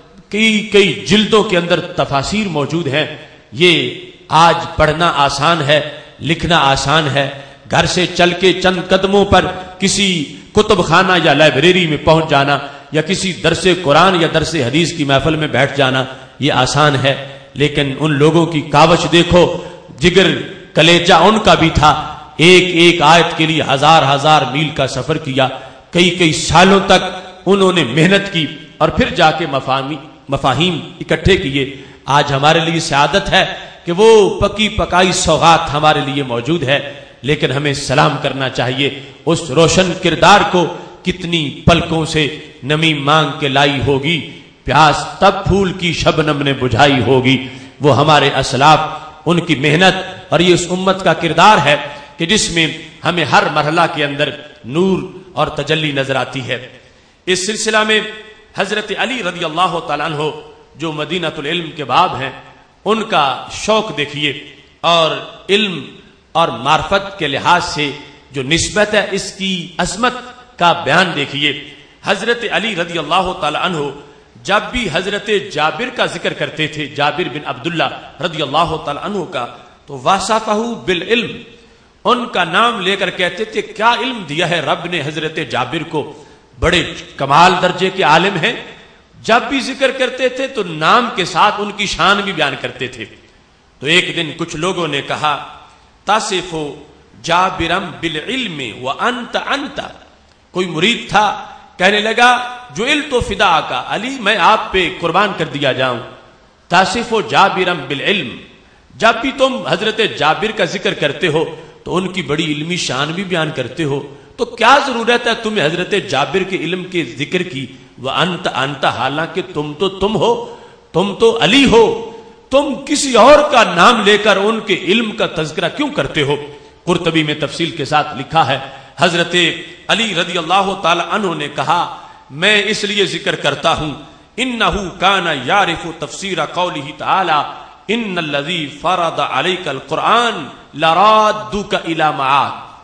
کئی جلدوں کے اندر تفاسیر موجود ہیں۔ یہ آج پڑھنا آسان ہے، لکھنا آسان ہے، گھر سے چل کے چند قدموں پر کسی کتب خانہ یا لائبریری میں پہنچ جانا، یا کسی درس قرآن یا درس حدیث کی محفل میں بیٹھ جانا، یہ آسان ہے۔ لیکن ان لوگوں کی کاوش دیکھو، جگر کلیجہ ان کا بھی تھا، ایک ایک آیت کے لیے ہزار ہزار میل کا سفر کیا، کئی سالوں تک انہوں نے محنت کی، اور پھر جا کے مفاہیم اکٹھے کیے۔ آج ہمارے لیے سعادت ہے کہ وہ پکی پکائی سوغات ہمارے لیے موجود ہے، لیکن ہمیں سلام کرنا چاہیے اس روشن کردار کو، کتنی پلکوں سے نمی مانگ کے لائی ہوگی، پیاس تب پھول کی شبنم نے بجھائی ہوگی۔ وہ ہمارے اسلاف، ان کی محنت، اور یہ اس امت کا کردار ہے کہ جس میں ہمیں ہر مرحلہ کے اندر نور اور تجلی نظر آتی ہے۔ اس سلسلہ میں حضرت علی رضی اللہ تعالیٰ عنہ جو مدینۃ العلم کے باب ہیں، ان کا شوق دیکھیے، اور علم اور معرفت کے لحاظ سے جو نسبت ہے، اس کی عظمت کا بیان دیکھیے۔ حضرت علی رضی اللہ تعالی عنہ جب بھی حضرت جابر کا ذکر کرتے تھے، جابر بن عبداللہ رضی اللہ تعالی عنہ کا، تو وصفہ بالعلم، ان کا نام لے کر کہتے تھے کیا علم دیا ہے رب نے حضرت جابر کو، بڑے کمال درجے کے عالم ہیں۔ جب بھی ذکر کرتے تھے تو نام کے ساتھ ان کی شان بھی بیان کرتے تھے۔ تو ایک دن کچھ لوگوں نے کہا تصف جابرم بالعلم وانت انت، کوئی مرید تھا کہنے لگا جو علم تو فدا کا، علی میں آپ پہ قربان کر دیا جاؤں، تصف جابرم بالعلم، جب بھی تم حضرت جابر کا ذکر کرتے ہو تو ان کی بڑی علمی شان بھی بیان کرتے ہو، تو کیا ضرورت ہے تمہیں حضرت جابر کے علم کے ذکر کی، وانت انت، حالانکہ تم ہو، تم تو علی ہو، تم کسی اور کا نام لے کر ان کے علم کا تذکرہ کیوں کرتے ہو؟ قرطبی میں تفصیل کے ساتھ لکھا ہے، حضرت علی رضی اللہ تعالی عنہ نے کہا میں اس لیے ذکر کرتا ہوں، انہ کان یعرف تفسیر قولہ تعالی ان الذی فرض علیک القرآن لرادک الی معاد،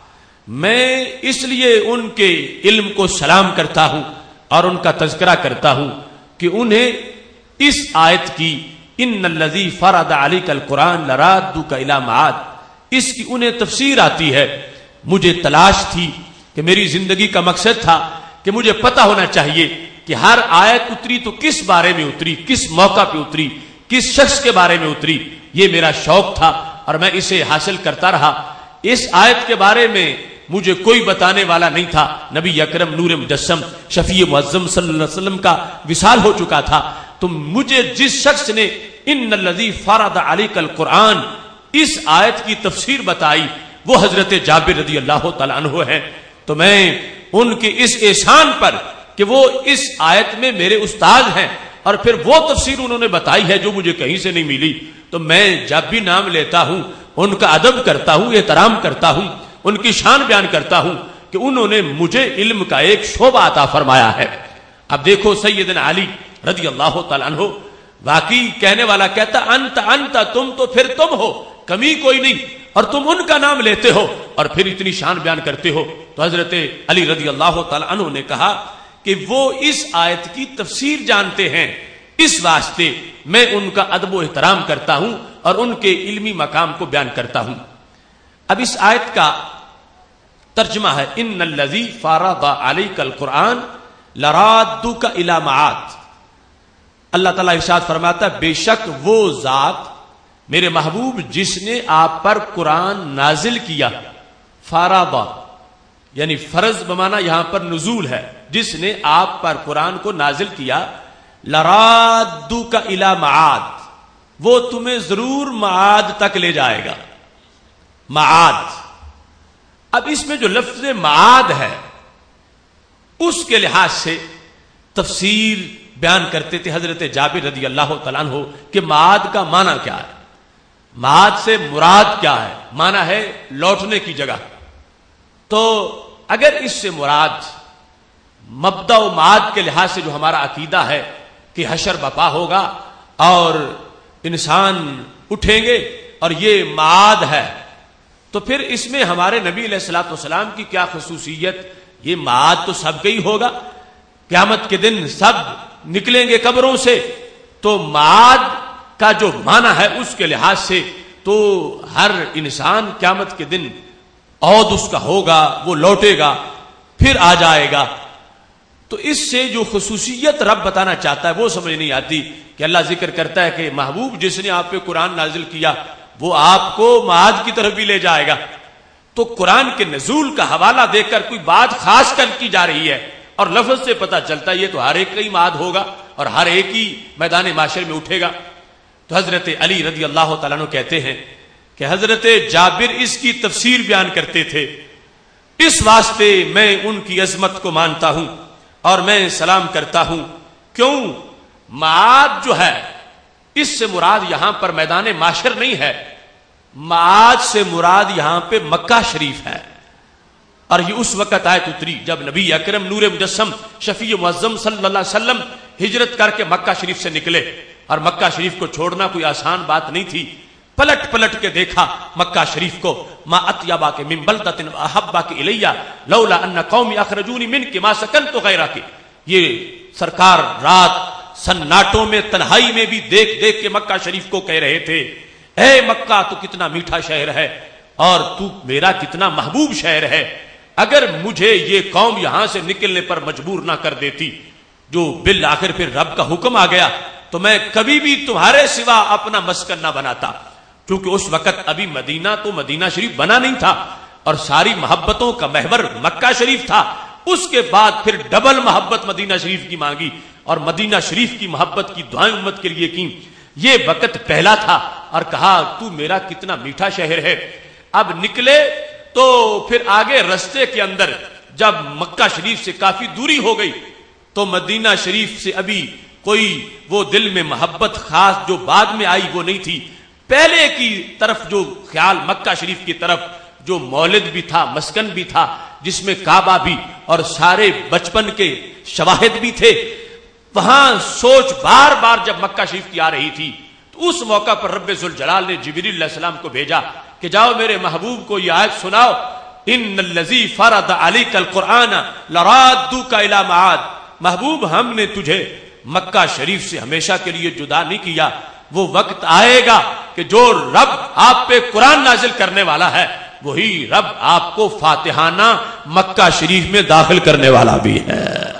میں اس لیے ان کے علم کو سلام کرتا ہوں اور ان کا تذکرہ کرتا ہوں کہ انہیں اس آیت کی ان الذی فرض علیک القرآن لرادک الی معاد، اس کی انہیں تفسیر آتی ہے۔ مجھے تلاش تھی کہ میری زندگی کا مقصد تھا کہ مجھے پتہ ہونا چاہیے کہ ہر آیت اتری تو کس بارے میں اتری، کس موقع پہ اتری، کس شخص کے بارے میں اتری۔ یہ میرا شوق تھا اور میں اسے حاصل کرتا رہا۔ اس آیت کے بارے میں مجھے کوئی بتانے والا نہیں تھا۔ نبی اکرم نور مجسم شفیع معظم صلی اللہ علیہ وسلم کا وصال ہو چکا تھا، تو مجھے جس شخص نے ان الذی فرض علیک القرآن اس آیت کی تفسیر بتائی وہ حضرت جابر رضی اللہ تعالیٰ عنہ ہیں۔ تو میں ان کے اس احسان پر کہ وہ اس آیت میں میرے استاد ہیں اور پھر وہ تفسیر انہوں نے بتائی ہے جو مجھے کہیں سے نہیں ملی، تو میں جب بھی نام لیتا ہوں ان کا ادب کرتا ہوں، احترام کرتا ہوں، ان کی شان بیان کرتا ہوں کہ انہوں نے مجھے علم کا ایک شعبہ عطا فرمایا ہے۔ اب دیکھو سیدنا علی رضی اللہ تعالیٰ عنہ، واقعی کہنے والا کہتا انت انت، تم تو پھر تم ہو، کمی کوئی نہیں، اور تم ان کا نام لیتے ہو اور پھر اتنی شان بیان کرتے ہو۔ تو حضرت علی رضی اللہ تعالیٰ عنہ نے کہا کہ وہ اس آیت کی تفسیر جانتے ہیں، اس واسطے میں ان کا ادب و احترام کرتا ہوں اور ان کے علمی مقام کو بیان کرتا ہوں۔ اب اس آیت کا ترجمہ ہے ان الذی فرض علیک القرآن لرادک الی معاد۔ اللہ تعالیٰ ارشاد فرماتا ہے بے شک وہ ذات میرے محبوب جس نے آپ پر قرآن نازل کیا، فرض یعنی فرض بمانا یہاں پر نزول ہے، جس نے آپ پر قرآن کو نازل کیا، لرادک الی معاد، وہ تمہیں ضرور معاد تک لے جائے گا۔ معاد، اب اس میں جو لفظ معاد ہے اس کے لحاظ سے تفسیر بیان کرتے تھے حضرت جابر رضی اللہ تعالیٰ عنہ کہ معاد کا معنی کیا ہے، معاد سے مراد کیا ہے، معنی ہے لوٹنے کی جگہ۔ تو اگر اس سے مراد مبدا و معاد کے لحاظ سے جو ہمارا عقیدہ ہے کہ حشر بپا ہوگا اور انسان اٹھیں گے اور یہ معاد ہے، تو پھر اس میں ہمارے نبی علیہ الصلوۃ والسلام کی کیا خصوصیت؟ یہ معاد تو سب کا ہی ہوگا، قیامت کے دن سب نکلیں گے قبروں سے، تو معاد کا جو معنی ہے اس کے لحاظ سے تو ہر انسان قیامت کے دن عود اس کا ہوگا، وہ لوٹے گا، پھر آ جائے گا۔ تو اس سے جو خصوصیت رب بتانا چاہتا ہے وہ سمجھ نہیں آتی کہ اللہ ذکر کرتا ہے کہ محبوب جس نے آپ پہ قرآن نازل کیا وہ آپ کو معاد کی طرف بھی لے جائے گا۔ تو قرآن کے نزول کا حوالہ دے کر کوئی بات خاص کر کی جا رہی ہے اور لفظ سے پتہ چلتا ہے یہ تو ہر ایک کا ہی معاد ہوگا اور ہر ایک ہی میدان معاشر میں اٹھے گا۔ تو حضرت علی رضی اللہ تعالیٰ عنہ کہتے ہیں کہ حضرت جابر اس کی تفسیر بیان کرتے تھے، اس واسطے میں ان کی عظمت کو مانتا ہوں اور میں سلام کرتا ہوں۔ کیوں؟ معاد جو ہے اس سے مراد یہاں پر میدان معاشر نہیں ہے، معاد سے مراد یہاں پہ مکہ شریف ہے۔ اور یہ اس وقت آیت اتری جب نبی اکرم نور مجسم شفیع معظم صلی اللہ علیہ وسلم ہجرت کر کے مکہ شریف سے نکلے، اور مکہ شریف کو چھوڑنا کوئی آسان بات نہیں تھی۔ پلٹ پلٹ کے دیکھا مکہ شریف کو، ما اطیباک من بلدۃ احباک الی لولا ان قومی اخرجونی منک ما سکنت غیرک۔ یہ سرکار رات سناٹوں میں تنہائی میں بھی دیکھ دیکھ کے مکہ شریف کو کہہ رہے تھے، اے مکہ تو کتنا میٹھا شہر ہے اور تو میرا کتنا محبوب شہر ہے، اگر مجھے یہ قوم یہاں سے نکلنے پر مجبور نہ کر دیتی، جو بالآخر پھر رب کا حکم آ گیا، تو میں کبھی بھی تمہارے سوا اپنا مسکن نہ بناتا، کیونکہ اس وقت ابھی مدینہ تو مدینہ شریف بنا نہیں تھا اور ساری محبتوں کا محور مکہ شریف تھا۔ اس کے بعد پھر ڈبل محبت مدینہ شریف کی مانگی اور مدینہ شریف کی محبت کی دعائیں امت کے لیے کی۔ یہ وقت پہلا تھا اور کہا تو میرا کتنا میٹھا شہر ہے۔ اب نکلے تو پھر آگے رستے کے اندر جب مکہ شریف سے کافی دوری ہو گئی تو مدینہ شریف سے ابھی کوئی وہ دل میں محبت خاص جو بعد میں آئی وہ نہیں تھی، پہلے کی طرف جو خیال مکہ شریف کی طرف جو مولد بھی تھا، مسکن بھی تھا، جس میں کعبہ بھی اور سارے بچپن کے شواہد بھی تھے، وہاں سوچ بار بار جب مکہ شریف کی آ رہی تھی تو اس موقع پر رب ذوالجلال نے جبریل علیہ السلام کو بھیجا کہ جاؤ میرے محبوب کو یہ آیت سناؤ، ان الذی فرض علیک القرآن لرادوک الی معاد، محبوب ہم نے تجھے مکہ شریف سے ہمیشہ کے لیے جدا نہیں کیا، وہ وقت آئے گا کہ جو رب آپ پہ قرآن نازل کرنے والا ہے وہی رب آپ کو فاتحانہ مکہ شریف میں داخل کرنے والا بھی ہے۔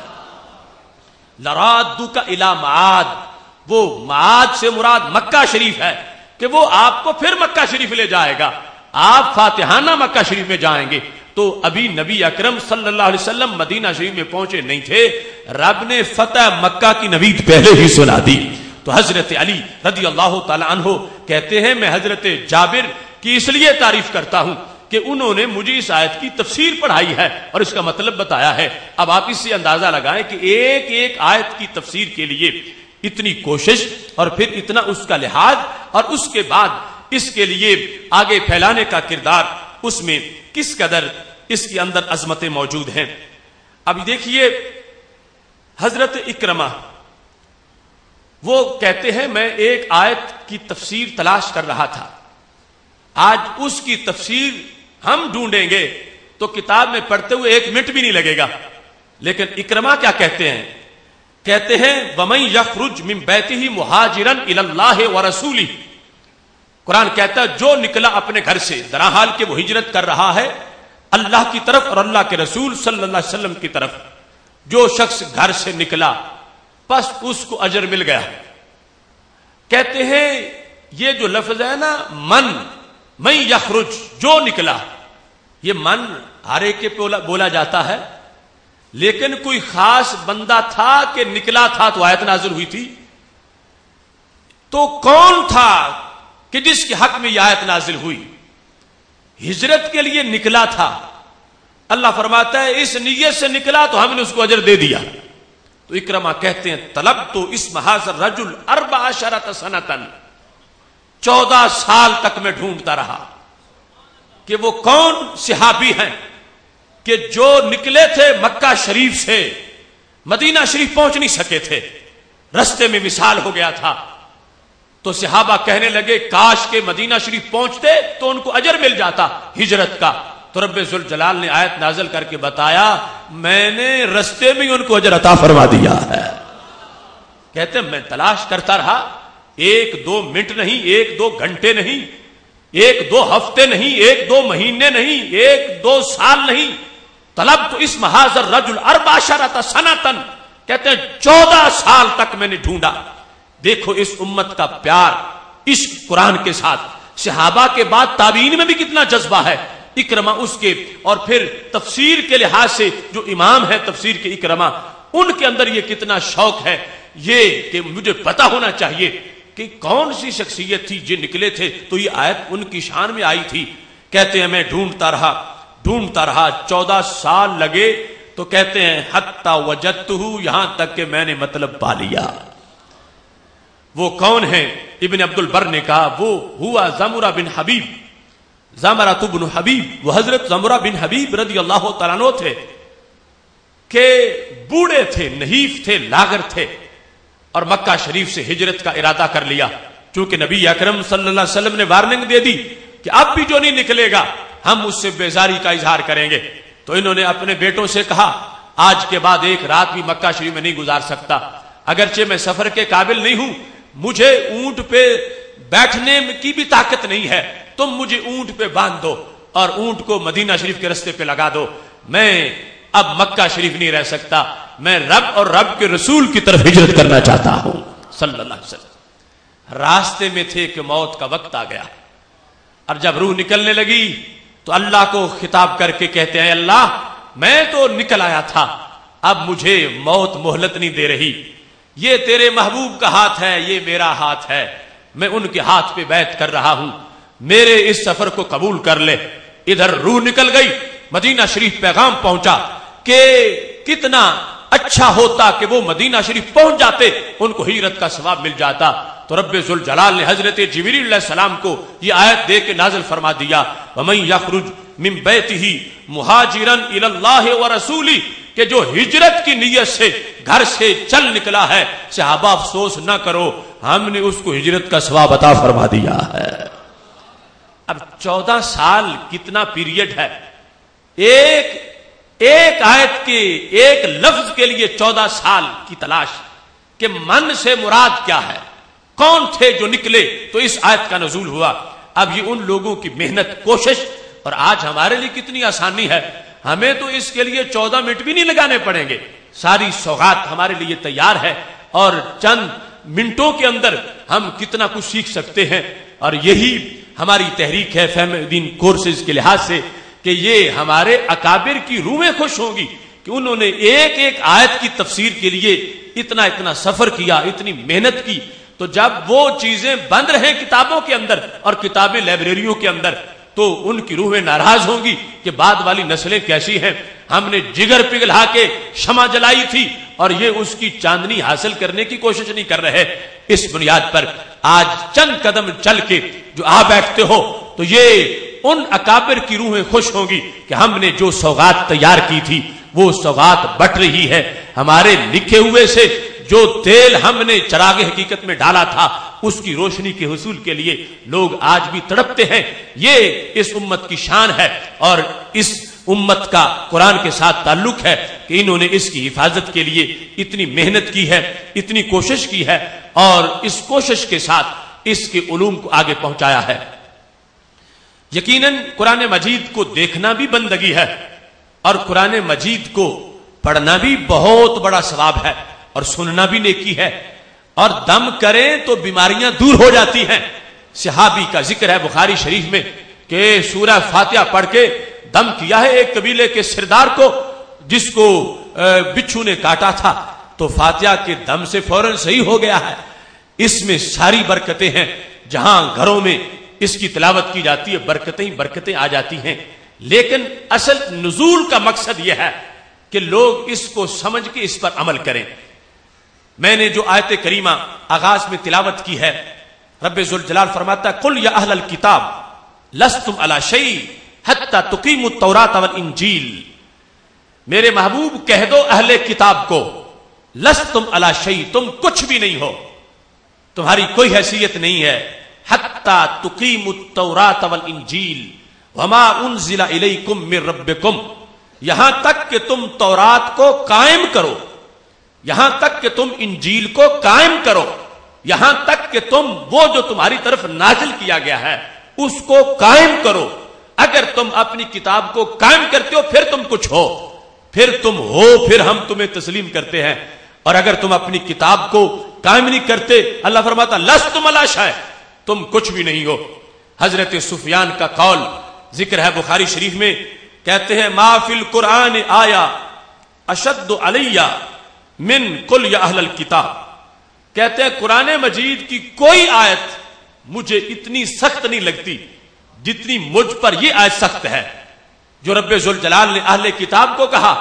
لرادوک الی معاد، وہ معاد سے مراد مکہ شریف ہے کہ وہ آپ کو پھر مکہ شریف لے جائے گا، آپ فاتحانہ مکہ شریف میں جائیں گے۔ تو ابھی نبی اکرم صلی اللہ علیہ وسلم مدینہ شریف میں پہنچے نہیں تھے، رب نے فتح مکہ کی نوید پہلے ہی سنا دی۔ تو حضرت علی رضی اللہ تعالی عنہ کہتے ہیں میں حضرت جابر کی اس لیے تعریف کرتا ہوں کہ انہوں نے مجھے اس آیت کی تفسیر پڑھائی ہے اور اس کا مطلب بتایا ہے۔ اب آپ اس سے اندازہ لگائیں کہ ایک ایک آیت کی تفسیر کے لیے اتنی کوشش اور پھر اتنا اس کا لحاظ اور اس کے بعد اس کے لیے آگے پھیلانے کا کردار، اس میں کس قدر اس کے اندر عظمتیں موجود ہیں۔ اب دیکھیے حضرت اکرمہ وہ کہتے ہیں میں ایک آیت کی تفسیر تلاش کر رہا تھا، آج اس کی تفسیر ہم ڈھونڈیں گے تو کتاب میں پڑھتے ہوئے 1 منٹ بھی نہیں لگے گا، لیکن اکرمہ کیا کہتے ہیں؟ کہتے ہیں وَمَن يَخْرُجْ مِن بَيْتِهِ مُهَاجِرًا إِلَى اللَّهِ وَرَسُولِهِ، قرآن کہتا ہے جو نکلا اپنے گھر سے درحال کہ وہ ہجرت کر رہا ہے اللہ کی طرف اور اللہ کے رسول صلی اللہ علیہ وسلم کی طرف، جو شخص گھر سے نکلا بس اس کو اجر مل گیا۔ کہتے ہیں یہ جو لفظ ہے نا من یخرج، جو نکلا، یہ من ہر ایک کے بولا جاتا ہے، لیکن کوئی خاص بندہ تھا کہ نکلا تھا تو آیت نازل ہوئی تھی؟ تو کون تھا کہ جس کے حق میں یہ آیت نازل ہوئی؟ ہجرت کے لیے نکلا تھا، اللہ فرماتا ہے اس نیت سے نکلا تو ہم نے اس کو اجر دے دیا۔ تو اکرمہ کہتے ہیں طلب تو اسم ھذا الرجل 14 سنۃ، 14 سال تک میں ڈھونڈتا رہا کہ وہ کون صحابی ہیں کہ جو نکلے تھے مکہ شریف سے مدینہ شریف پہنچ نہیں سکے تھے، رستے میں وصال ہو گیا تھا۔ تو صحابہ کہنے لگے کاش کے مدینہ شریف پہنچتے تو ان کو اجر مل جاتا ہجرت کا۔ تو رب ذوالجلال نے آیت نازل کر کے بتایا میں نے رستے میں ان کو اجر عطا فرما دیا ہے۔ کہتے ہیں میں تلاش کرتا رہا، 1-2 منٹ نہیں، 1-2 گھنٹے نہیں، 1-2 ہفتے نہیں، 1-2 مہینے نہیں، 1-2 سال نہیں، طلب تو اسم ھذا الرجل 14 سنۃ، کہتے ہیں 14 سال تک میں نے ڈھونڈا۔ دیکھو اس امت کا پیار عشق قرآن کے ساتھ، صحابہ کے بعد تابعین میں بھی کتنا جذبہ ہے۔ اکرمہ اس کے اور پھر تفسیر کے لحاظ سے جو امام ہے تفسیر کے اکرمہ، ان کے اندر یہ کتنا شوق ہے یہ کہ مجھے پتا ہونا چاہیے کہ کون سی شخصیت تھی جو نکلے تھے تو یہ آیت ان کی شان میں آئی تھی۔ کہتے ہیں میں ڈھونڈتا رہا 14 سال لگے، تو کہتے ہیں حتی وجدتہ، یہاں تک کہ میں نے مطلب پا لیا۔ وہ کون ہیں؟ ابن عبد البر نے کہا وہ ہوا زمرہ بن حبیب، زمرہ بن حبیب، وہ حضرت زمرہ بن حبیب رضی اللہ تعالیٰ عنہ تھے کہ بوڑھے تھے، نحیف تھے، لاغر تھے، اور مکہ شریف سے ہجرت کا ارادہ کر لیا۔ چونکہ نبی اکرم صلی اللہ علیہ وسلم نے وارننگ دے دی کہ اب بھی جو نہیں نکلے گا ہم اس سے بیزاری کا اظہار کریں گے، تو انہوں نے اپنے بیٹوں سے کہا آج کے بعد ایک رات بھی مکہ شریف میں نہیں گزار سکتا، اگرچہ میں سفر کے قابل نہیں ہوں، مجھے اونٹ پہ بیٹھنے کی بھی طاقت نہیں ہے، تم مجھے اونٹ پہ باندھ دو اور اونٹ کو مدینہ شریف کے رستے پہ لگا دو، میں اب مکہ شریف نہیں رہ سکتا، میں رب اور رب کے رسول کی طرف ہجرت کرنا چاہتا ہوں صلی اللہ علیہ وسلم۔ راستے میں تھے کہ موت کا وقت آ گیا، اور جب روح نکلنے لگی تو اللہ کو خطاب کر کے کہتے ہیں اللہ میں تو نکل آیا تھا، اب مجھے موت مہلت نہیں دے رہی، یہ تیرے محبوب کا ہاتھ ہے، یہ میرا ہاتھ ہے، میں ان کے ہاتھ پہ بیعت کر رہا ہوں، میرے اس سفر کو قبول کر لے۔ ادھر روح نکل گئی، مدینہ شریف پیغام پہنچا کہ کتنا اچھا ہوتا کہ وہ مدینہ شریف پہنچ جاتے، ان کو ہجرت کا ثواب مل جاتا۔ تو رب ذوالجلال نے حضرت جبریل علیہ السلام کو یہ آیت دے کے نازل فرما دیا وَمَن يَخْرُجْ مِن بَيْتِهِ مُهَاجِرًا إِلَى اللَّهِ وَرَسُولِهِ، کہ جو ہجرت کی نیت سے گھر سے چل نکلا ہے، صحابہ افسوس نہ کرو ہم نے اس کو ہجرت کا ثواب عطا فرما دیا ہے۔ اب 14 سال کتنا پیریڈ ہے، ایک آیت کے ایک لفظ کے لیے 14 سال کی تلاش کہ من سے مراد کیا ہے، کون تھے جو نکلے، تو اس آیت کا نزول ہوا۔ اب یہ ان لوگوں کی محنت، کوشش، اور آج ہمارے لیے کتنی آسانی ہے، ہمیں تو اس کے لیے 14 منٹ بھی نہیں لگانے پڑیں گے، ساری سوغات ہمارے لیے تیار ہے، اور چند منٹوں کے اندر ہم کتنا کچھ سیکھ سکتے ہیں۔ اور یہی ہماری تحریک ہے فہم دین کورسز کے لحاظ سے کہ یہ ہمارے اکابر کی روحیں خوش ہوں گی کہ انہوں نے ایک ایک آیت کی تفسیر کے لیے اتنا سفر کیا، اتنی محنت کی۔ تو جب وہ چیزیں بند رہیں کتابوں کے اندر اور کتابیں لائبریریوں کے اندر، تو ان کی روحیں ناراض ہوں گی کہ بعد والی نسلیں کیسی ہیں، ہم نے جگر پگھلا کے شمع جلائی تھی اور یہ اس کی چاندنی حاصل کرنے کی کوشش نہیں کر رہے۔ اس بنیاد پر آج چند قدم چل کے جو آ بیٹھتے ہو تو یہ ان اکابر کی روحیں خوش ہوں گی کہ ہم نے جو سوغات تیار کی تھی وہ سوغات بٹ رہی ہے، ہمارے لکھے ہوئے سے جو تیل ہم نے چراغ حقیقت میں ڈالا تھا اس کی روشنی کے حصول کے لیے لوگ آج بھی تڑپتے ہیں۔ یہ اس امت کی شان ہے اور اس امت کا قرآن کے ساتھ تعلق ہے کہ انہوں نے اس کی حفاظت کے لیے اتنی محنت کی ہے، اتنی کوشش کی ہے، اور اس کوشش کے ساتھ اس کے علوم کو آگے پہنچایا ہے۔ یقیناً قرآن مجید کو دیکھنا بھی بندگی ہے اور قرآن مجید کو پڑھنا بھی بہت بڑا ثواب ہے اور سننا بھی نیکی ہے، اور دم کریں تو بیماریاں دور ہو جاتی ہیں۔ صحابی کا ذکر ہے بخاری شریف میں کہ سورہ فاتحہ پڑھ کے دم کیا ہے ایک قبیلے کے سردار کو جس کو بچھو نے کاٹا تھا، تو فاتحہ کے دم سے فوراً صحیح ہو گیا ہے۔ اس میں ساری برکتیں ہیں، جہاں گھروں میں اس کی تلاوت کی جاتی ہے برکتیں آ جاتی ہیں، لیکن اصل نزول کا مقصد یہ ہے کہ لوگ اس کو سمجھ کے اس پر عمل کریں۔ میں نے جو آیت کریمہ آغاز میں تلاوت کی ہے، رب ذوالجلال فرماتا ہے قل یا اہل الکتاب لستم علی شیء حتی تقیموا التوراۃ والانجیل، میرے محبوب کہہ دو اہل کتاب کو لستم علی شیء، تم کچھ بھی نہیں ہو، تمہاری کوئی حیثیت نہیں ہے، حتی تقیموا التوراۃ والانجیل وما انزل الیکم من ربکم، یہاں تک کہ تم تورات کو قائم کرو، یہاں تک کہ تم انجیل کو قائم کرو، یہاں تک کہ تم وہ جو تمہاری طرف نازل کیا گیا ہے اس کو قائم کرو۔ اگر تم اپنی کتاب کو قائم کرتے ہو پھر تم کچھ ہو، پھر ہم تمہیں تسلیم کرتے ہیں، اور اگر تم اپنی کتاب کو قائم نہیں کرتے اللہ فرماتا لستم علی شیء، تم کچھ بھی نہیں ہو۔ حضرت سفیان کا قول ذکر ہے بخاری شریف میں، کہتے ہیں ما فی القرآن آیا اشد علی من قل یا اہل الکتاب، کہتے ہیں قرآن مجید کی کوئی آیت مجھے اتنی سخت نہیں لگتی جتنی مجھ پر یہ آیت سخت ہے جو رب ذوالجلال نے اہل کتاب کو کہا۔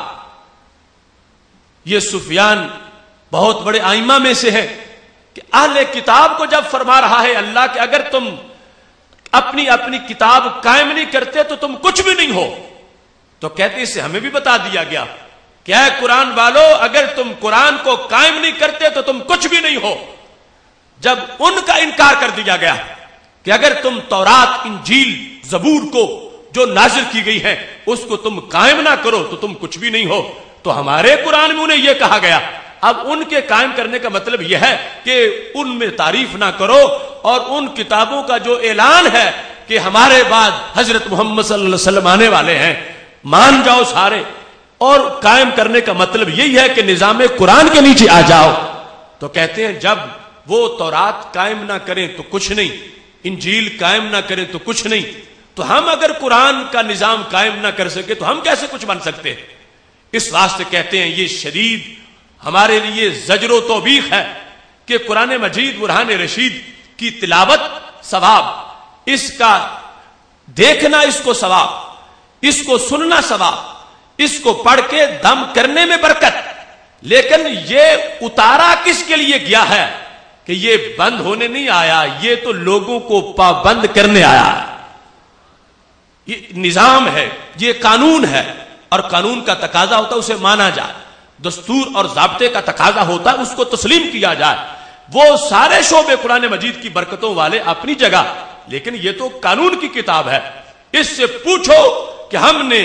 یہ سفیان بہت بڑے ائمہ میں سے ہے کہ اہل کتاب کو جب فرما رہا ہے اللہ کہ اگر تم اپنی کتاب قائم نہیں کرتے تو تم کچھ بھی نہیں ہو، تو کہتے اسے ہمیں بھی بتا دیا گیا کہ اے قرآن والو اگر تم قرآن کو قائم نہیں کرتے تو تم کچھ بھی نہیں ہو۔ جب ان کا انکار کر دیا گیا کہ اگر تم تورات انجیل زبور کو جو نازل کی گئی ہے اس کو تم قائم نہ کرو تو تم کچھ بھی نہیں ہو، تو ہمارے قرآن میں انہیں یہ کہا گیا۔ اب ان کے قائم کرنے کا مطلب یہ ہے کہ ان میں تعریف نہ کرو، اور ان کتابوں کا جو اعلان ہے کہ ہمارے بعد حضرت محمد صلی اللہ علیہ وسلم آنے والے ہیں مان جاؤ سارے، اور قائم کرنے کا مطلب یہی ہے کہ نظام قرآن کے نیچے آ جاؤ۔ تو کہتے ہیں جب وہ تورات قائم نہ کریں تو کچھ نہیں، انجیل قائم نہ کریں تو کچھ نہیں، تو ہم اگر قرآن کا نظام قائم نہ کر سکے تو ہم کیسے کچھ بن سکتے ہیں؟ اس واسطے کہتے ہیں یہ شدید ہمارے لیے زجر و توبیخ ہے کہ قرآن مجید برہان رشید کی تلاوت ثواب، اس کا دیکھنا اس کو ثواب، اس کو سننا ثواب، اس کو پڑھ کے دم کرنے میں برکت، لیکن یہ اتارا کس کے لیے گیا ہے کہ یہ بند ہونے نہیں آیا، یہ تو لوگوں کو پابند کرنے آیا ہے۔ یہ نظام ہے، یہ قانون ہے، اور قانون کا تقاضا ہوتا ہے اسے مانا جائے، دستور اور ضابطے کا تقاضا ہوتا ہے اس کو تسلیم کیا جائے۔ وہ سارے شعبے قرآن مجید کی برکتوں والے اپنی جگہ، لیکن یہ تو قانون کی کتاب ہے۔ اس سے پوچھو کہ ہم نے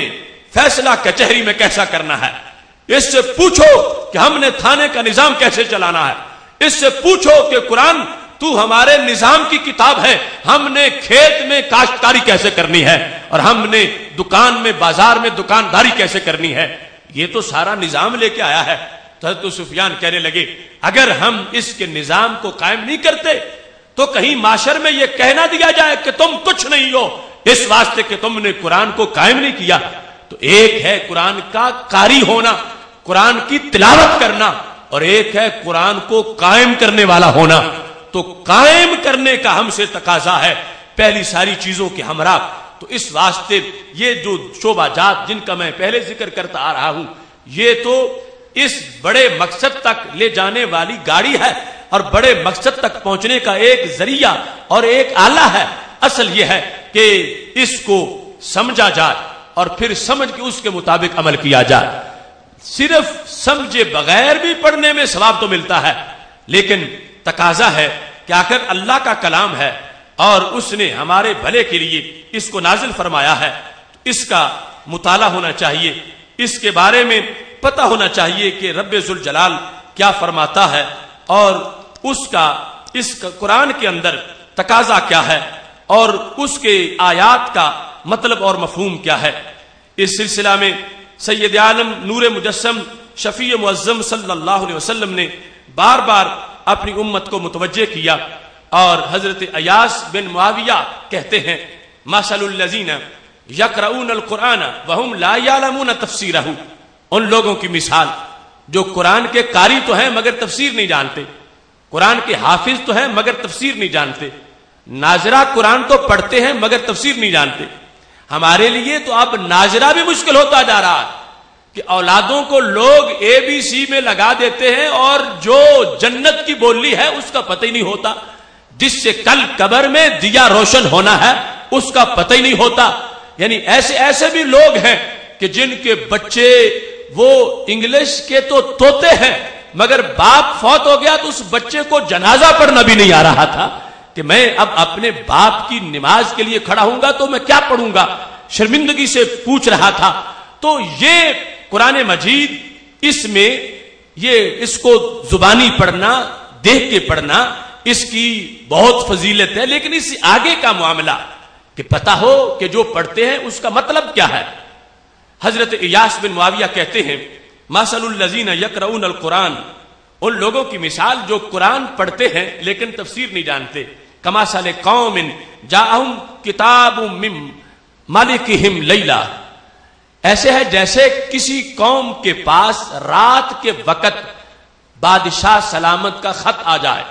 فیصلہ کچہری میں کیسا کرنا ہے، اس سے پوچھو کہ ہم نے تھانے کا نظام کیسے چلانا ہے، اس سے پوچھو کہ قرآن تو ہمارے نظام کی کتاب ہے، ہم نے کھیت میں کاشتکاری کیسے کرنی ہے اور ہم نے دکان میں بازار میں دکانداری کیسے کرنی ہے، یہ تو سارا نظام لے کے آیا ہے۔ تو حضرت سفیان کہنے لگے اگر ہم اس کے نظام کو قائم نہیں کرتے تو کہیں معاشر میں یہ کہنا دیا جائے کہ تم کچھ نہیں ہو اس واسطے کہ تم نے قرآن کو قائم نہیں کیا۔ تو ایک ہے قرآن کا قاری ہونا، قرآن کی تلاوت کرنا، اور ایک ہے قرآن کو قائم کرنے والا ہونا۔ تو قائم کرنے کا ہم سے تقاضا ہے پہلی ساری چیزوں کے ہمراہ۔ تو اس واسطے یہ جو شعبہ جات جن کا میں پہلے ذکر کرتا آ رہا ہوں، یہ تو اس بڑے مقصد تک لے جانے والی گاڑی ہے اور بڑے مقصد تک پہنچنے کا ایک ذریعہ اور ایک آلہ ہے۔ اصل یہ ہے کہ اس کو سمجھا جائے اور پھر سمجھ کے اس کے مطابق عمل کیا جائے۔ صرف سمجھے بغیر بھی پڑھنے میں ثواب تو ملتا ہے، لیکن تقاضا ہے کہ آخر اللہ کا کلام ہے اور اس نے ہمارے بھلے کے لیے اس کو نازل فرمایا ہے، اس کا مطالعہ ہونا چاہیے، اس کے بارے میں پتہ ہونا چاہیے کہ رب ذوالجلال کیا فرماتا ہے اور اس کا قرآن کے اندر تقاضا کیا ہے اور اس کے آیات کا مطلب اور مفہوم کیا ہے۔ اس سلسلہ میں سید عالم نور مجسم شفیع معظم صلی اللہ علیہ وسلم نے بار بار اپنی امت کو متوجہ کیا، اور حضرت ایاس بن معاویہ کہتے ہیں مثل الذین یقرؤون القرآن وہم لا یعلمون تفسیرہ، ان لوگوں کی مثال جو قرآن کے قاری تو ہیں مگر تفسیر نہیں جانتے، قرآن کے حافظ تو ہیں مگر تفسیر نہیں جانتے، ناظرہ قرآن تو پڑھتے ہیں مگر تفسیر نہیں جانتے۔ ہمارے لیے تو اب ناظرہ بھی مشکل ہوتا جا رہا ہے کہ اولادوں کو لوگ ABC میں لگا دیتے ہیں اور جو جنت کی بولی ہے اس کا پتہ ہی نہیں ہوتا، جس سے کل قبر میں دیا روشن ہونا ہے اس کا پتہ ہی نہیں ہوتا۔ یعنی ایسے بھی لوگ ہیں کہ جن کے بچے وہ انگلش کے تو طوطے ہیں مگر باپ فوت ہو گیا تو اس بچے کو جنازہ پڑھنا بھی نہیں آ رہا تھا کہ میں اب اپنے باپ کی نماز کے لیے کھڑا ہوں گا تو میں کیا پڑھوں گا، شرمندگی سے پوچھ رہا تھا۔ تو یہ قرآن مجید اس میں اس کو زبانی پڑھنا، دیکھ کے پڑھنا، اس کی بہت فضیلت ہے، لیکن اس سے آگے کا معاملہ کہ پتہ ہو کہ جو پڑھتے ہیں اس کا مطلب کیا ہے۔ حضرت ایاس بن معاویہ کہتے ہیں مثل الذین یقرؤون القرآن، ان لوگوں کی مثال جو قرآن پڑھتے ہیں لیکن تفسیر نہیں جانتے، کمثل قوم جاءہم کتاب من ملکہم لیلا، ایسے ہے جیسے کسی قوم کے پاس رات کے وقت بادشاہ سلامت کا خط آ جائے۔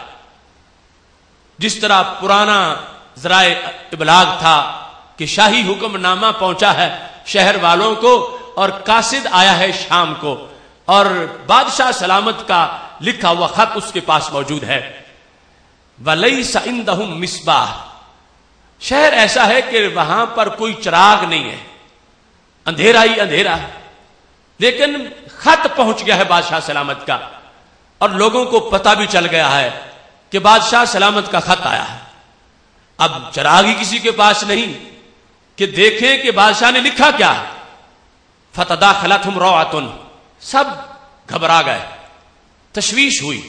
جس طرح پرانا ذرائع ابلاغ تھا کہ شاہی حکم نامہ پہنچا ہے شہر والوں کو اور قاصد آیا ہے شام کو، اور بادشاہ سلامت کا لکھا ہوا خط اس کے پاس موجود ہے۔ وَلَيْسَ عِندَهُمْ مِصْبَاحٌ، شہر ایسا ہے کہ وہاں پر کوئی چراغ نہیں ہے، اندھیرا ہی اندھیرا ہے، لیکن خط پہنچ گیا ہے بادشاہ سلامت کا اور لوگوں کو پتہ بھی چل گیا ہے کہ بادشاہ سلامت کا خط آیا ہے۔ اب چراغ ہی کسی کے پاس نہیں کہ دیکھیں کہ بادشاہ نے لکھا کیا ہے۔ فَتَدَاخَلَتْهُمْ رَوْعَةٌ، سب گھبرا گئے، تشویش ہوئی،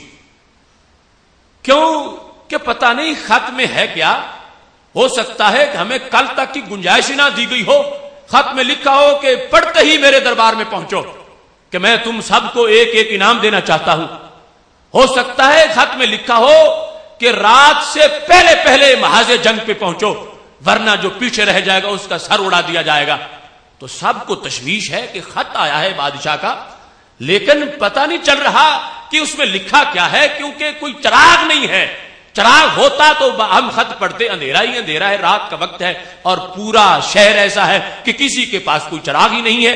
کیوں کہ پتہ نہیں خط میں ہے کیا، ہو سکتا ہے کہ ہمیں کل تک کی گنجائش نہ دی گئی ہو، خط میں لکھا ہو کہ پڑھتے ہی میرے دربار میں پہنچو کہ میں تم سب کو ایک ایک انعام دینا چاہتا ہوں۔ ہو سکتا ہے خط میں لکھا ہو کہ رات سے پہلے پہلے محاذ جنگ پہ پہنچو ورنہ جو پیچھے رہ جائے گا اس کا سر اڑا دیا جائے گا۔ تو سب کو تشویش ہے کہ خط آیا ہے بادشاہ کا، لیکن پتہ نہیں چل رہا کہ اس میں لکھا کیا ہے، کیونکہ کوئی چراغ نہیں ہے۔ چراغ ہوتا تو ہم خط پڑھتے، اندھیرا ہی اندھیرا ہے، رات کا وقت ہے اور پورا شہر ایسا ہے کہ کسی کے پاس کوئی چراغ ہی نہیں ہے۔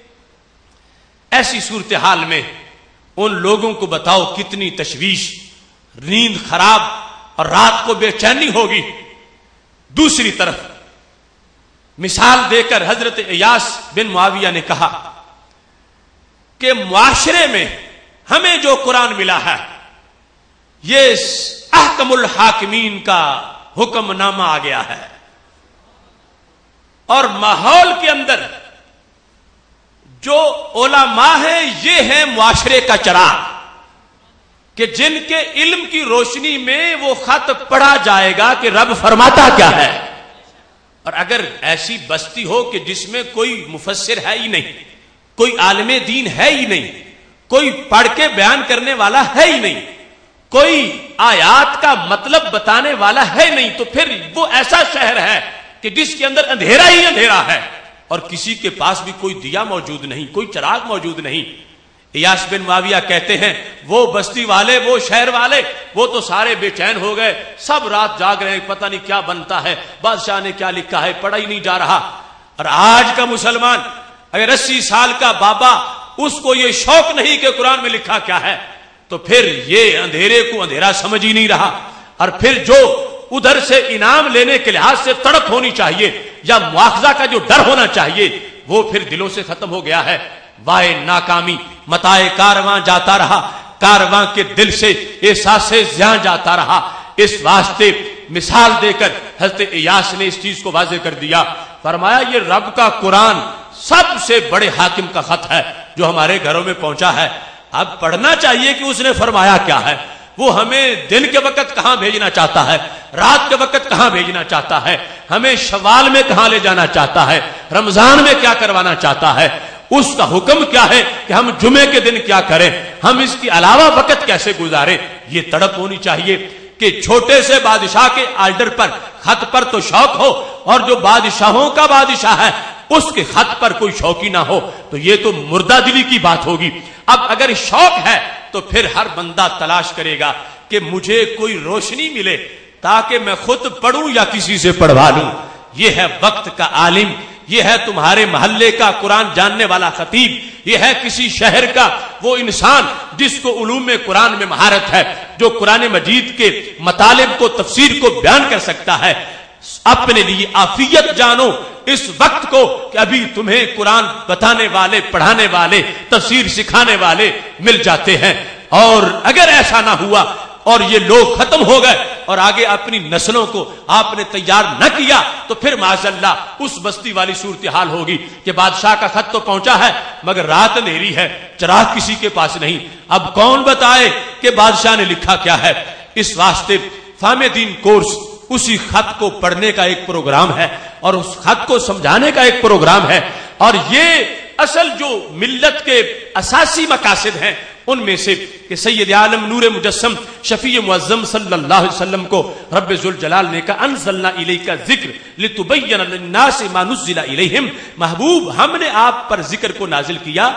ایسی صورتحال میں ان لوگوں کو بتاؤ کتنی تشویش، نیند خراب اور رات کو بے چینی ہوگی۔ دوسری طرف مثال دے کر حضرت ایاس بن معاویہ نے کہا کہ معاشرے میں ہمیں جو قرآن ملا ہے یہ احکم الحاکمین کا حکم نامہ آ گیا ہے، اور ماحول کے اندر جو علماء ہیں یہ ہیں معاشرے کا چراغ کہ جن کے علم کی روشنی میں وہ خط پڑھا جائے گا کہ رب فرماتا کیا ہے. اور اگر ایسی بستی ہو کہ جس میں کوئی مفسر ہے ہی نہیں, کوئی عالم دین ہے ہی نہیں, کوئی پڑھ کے بیان کرنے والا ہے ہی نہیں, کوئی آیات کا مطلب بتانے والا ہے نہیں, تو پھر وہ ایسا شہر ہے کہ جس کے اندر اندھیرا ہی اندھیرا ہے اور کسی کے پاس بھی کوئی دیا موجود نہیں, کوئی چراغ موجود نہیں. ایاس بن معاویہ کہتے ہیں وہ بستی والے, وہ شہر والے, وہ تو سارے بے چین ہو گئے, سب رات جاگ رہے ہیں, پتہ نہیں کیا بنتا ہے, بادشاہ نے کیا لکھا ہے, پڑھا ہی نہیں جا رہا. اور آج کا مسلمان اگر 80 سال کا بابا اس کو یہ شوق نہیں کہ قرآن میں لکھا کیا ہے, تو پھر یہ اندھیرے کو اندھیرا سمجھ ہی نہیں رہا. اور پھر جو ادھر سے انعام لینے کے لحاظ سے تڑپ ہونی چاہیے یا مواخذہ کا جو ڈر ہونا چاہیے وہ پھر دلوں سے ختم ہو گیا ہے. وائے ناکامی متائے کارواں جاتا رہا, کارواں کے دل سے احساس زیاں جاتا رہا. اس واسطے مثال دے کر حضرت ایاس نے اس چیز کو واضح کر دیا. فرمایا یہ رب کا قرآن سب سے بڑے حاکم کا خط ہے جو ہمارے گھروں میں پہنچا ہے. اب پڑھنا چاہیے کہ اس نے فرمایا کیا ہے. وہ ہمیں دن کے وقت کہاں بھیجنا چاہتا ہے, رات کے وقت کہاں بھیجنا چاہتا ہے, ہمیں شوال میں کہاں لے جانا چاہتا ہے, رمضان میں کیا کروانا چاہتا ہے, اس کا حکم کیا ہے کہ ہم جمعے کے دن کیا کریں, ہم اس کے علاوہ وقت کیسے گزاریں. یہ تڑپ ہونی چاہیے کہ چھوٹے سے بادشاہ کے آرڈر پر خط پر تو شوق ہو, اور جو بادشاہوں کا بادشاہ ہے اس کے خط پر کوئی شوقی نہ ہو, تو یہ تو مردہ دلی کی بات ہوگی. اب اگر شوق ہے تو پھر ہر بندہ تلاش کرے گا کہ مجھے کوئی روشنی ملے تاکہ میں خود پڑھوں یا کسی سے پڑھوا لوں. یہ ہے وقت کا عالم, یہ ہے تمہارے محلے کا قرآن جاننے والا خطیب, یہ ہے کسی شہر کا وہ انسان جس کو علوم قرآن میں مہارت ہے, جو قرآن مجید کے مطالب کو, تفسیر کو بیان کر سکتا ہے. اپنے لیے عافیت جانو اس وقت کو کہ ابھی تمہیں قرآن بتانے والے, پڑھانے والے, تفسیر سکھانے والے مل جاتے ہیں. اور اگر ایسا نہ ہوا اور یہ لوگ ختم ہو گئے اور آگے اپنی نسلوں کو آپ نے تیار نہ کیا, تو پھر معاذ اللہ اس بستی والی صورتحال ہوگی کہ بادشاہ کا خط تو پہنچا ہے مگر رات اندھیری ہے, چراغ کسی کے پاس نہیں. اب کون بتائے کہ بادشاہ نے لکھا کیا ہے. اس واسطے فہم دین کورس اسی خط کو پڑھنے کا ایک پروگرام ہے اور اس خط کو سمجھانے کا ایک پروگرام ہے. اور یہ اصل جو ملت کے اساسی مقاصد ہیں ان میں سے کہ سید عالم نور مجسم شفیع معظم صلی اللہ علیہ وسلم کو رب ذوالجلال نے کہا انزلنا الیک ذکر لتبین للناس ما نزل الیہم, محبوب ہم نے آپ پر ذکر کو نازل کیا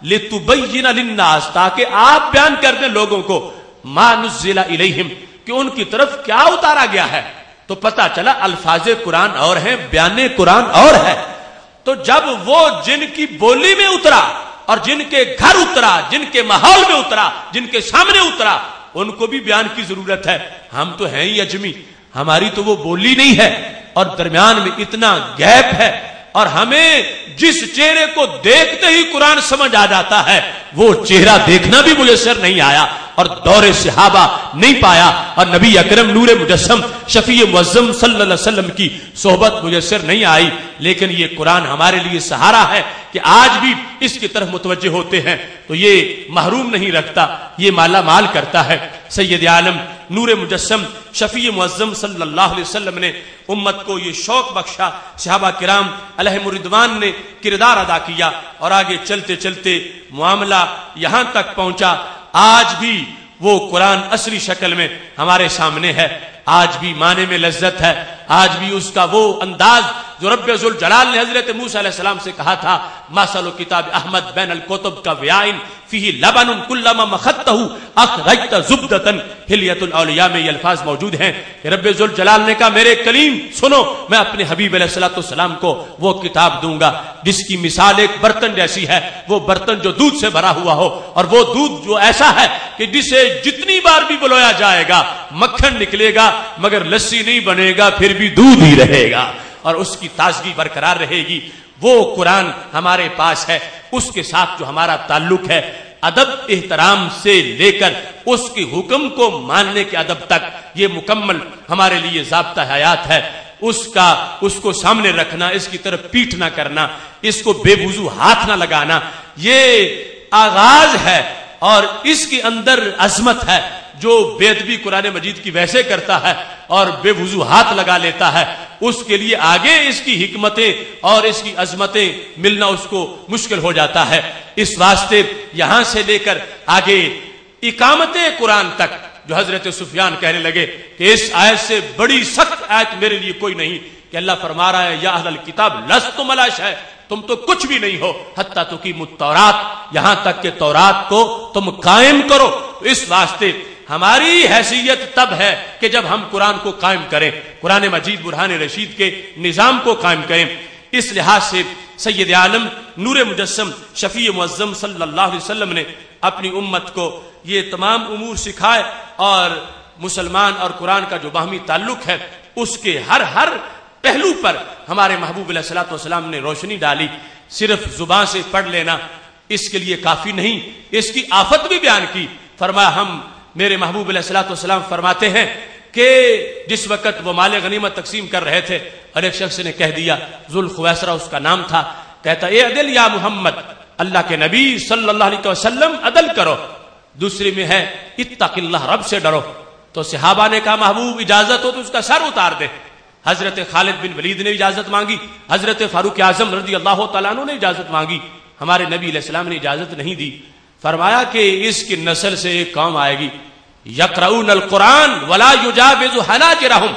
لتبین للناس, تاکہ آپ بیان کر دیں لوگوں کو ما نزل الیہم, کہ ان کی طرف کیا اتارا گیا ہے. تو پتا چلا الفاظ قرآن اور ہیں, بیان قرآن اور ہے. تو جب وہ جن کی بولی میں اترا اور جن کے گھر اترا, جن کے ماحول میں اترا, جن کے سامنے اترا, ان کو بھی بیان کی ضرورت ہے. ہم تو ہیں ہی اجمی, ہماری تو وہ بولی نہیں ہے اور درمیان میں اتنا گیپ ہے, اور ہمیں جس چہرے کو دیکھتے ہی قرآن سمجھ آ جاتا ہے وہ چہرہ دیکھنا بھی میسر نہیں آیا اور دور صحابہ نہیں پایا, اور نبی اکرم نور مجسم شفیع معظم صلی اللہ علیہ وسلم کی صحبت میسر نہیں آئی. لیکن یہ قرآن ہمارے لیے سہارا ہے کہ آج بھی اس کی طرف متوجہ ہوتے ہیں تو یہ محروم نہیں رکھتا, یہ مالا مال کرتا ہے. سید عالم نور مجسم شفیع معظم صلی اللہ علیہ وسلم نے امت کو یہ شوق بخشا, صحابہ کرام علیہم الرضوان نے کردار ادا کیا, اور آگے چلتے چلتے معاملہ یہاں تک پہنچا. آج بھی وہ قرآن اصلی شکل میں ہمارے سامنے ہے, آج بھی معنی میں لذت ہے, آج بھی اس کا وہ انداز جو رب ذوالجلال نے حضرت موسیٰ علیہ السلام سے کہا تھا مثل کتاب احمد بین الکتب کا ویائن فیہ لبن کلما مخطہ اخرجت زبدۃ. حلیۃ الاولیاء میں یہ الفاظ موجود ہیں کہ رب ذوالجلال نے کہا میرے کلیم سنو, میں اپنے حبیب علیہ الصلوۃ والسلام کو وہ کتاب دوں گا جس کی مثال ایک برتن جیسی ہے, وہ برتن جو دودھ سے بھرا ہوا ہو, اور وہ دودھ جو ایسا ہے کہ جسے جتنی بار بھی بلویا جائے گا مکھن نکلے گا مگر لسی نہیں بنے گا, پھر بھی دودھ ہی رہے گا اور اس کی تازگی برقرار رہے گی. وہ قرآن ہمارے پاس ہے, اس کے ساتھ جو ہمارا تعلق ہے ادب احترام سے لے کر اس کے حکم کو ماننے کے ادب تک, یہ مکمل ہمارے لیے ضابطہ حیات ہے. اس کو سامنے رکھنا، اس کی طرف پیٹھ نہ کرنا، اس کو بے وضو ہاتھ نہ لگانا، یہ آغاز ہے اور اس کے اندر عظمت ہے۔ جو بے ادبی قرآن مجید کی ویسے کرتا ہے اور بے وضو ہاتھ لگا لیتا ہے، اس کے لیے آگے اس کی حکمتیں اور اس کی عظمتیں ملنا اس کو مشکل ہو جاتا ہے۔ اس واسطے یہاں سے لے کر آگے اقامت قرآن تک جو حضرت سفیان کہنے لگے کہ اس آیت سے بڑی سخت آیت میرے لیے کوئی نہیں، کہ اللہ فرما رہا ہے یا اہل الکتاب لستم علی شیء، تم تو کچھ بھی نہیں ہو حتی تقیموا التوراۃ، یہاں تک کہ تورات کو تم قائم کرو۔ اس واسطے ہماری حیثیت تب ہے کہ جب ہم قرآن کو قائم کریں، قرآن مجید برہان رشید کے نظام کو قائم کریں۔ اس لحاظ سے سید عالم نور مجسم شفیع معظم صلی اللہ علیہ وسلم نے اپنی امت کو یہ تمام امور سکھائے اور مسلمان اور قرآن کا جو باہمی تعلق ہے اس کے ہر پہلو پر ہمارے محبوب علیہ الصلوۃ والسلام نے روشنی ڈالی۔ صرف زبان سے پڑھ لینا اس کے لیے کافی نہیں، اس کی آفت بھی بیان کی۔ فرمایا ہم میرے محبوب علیہ الصلوۃ والسلام فرماتے ہیں کہ جس وقت وہ مال غنیمت تقسیم کر رہے تھے اور ایک شخص نے کہہ دیا، ذوالخویسرہ اس کا نام تھا، کہتا اے عدل یا محمد، اللہ کے نبی صلی اللہ علیہ وسلم عدل کرو۔ دوسری میں ہے اتق اللہ، رب سے ڈرو۔ تو صحابہ نے کہا محبوب اجازت ہو تو اس کا سر اتار دے۔ حضرت خالد بن ولید نے اجازت مانگی، حضرت فاروق اعظم رضی اللہ تعالیٰ عنہ نے اجازت مانگی، ہمارے نبی علیہ السلام نے اجازت نہیں دی۔ فرمایا کہ اس کی نسل سے ایک قوم آئے گی، یقرؤون القرآن ولا یجاوز حناجرہم،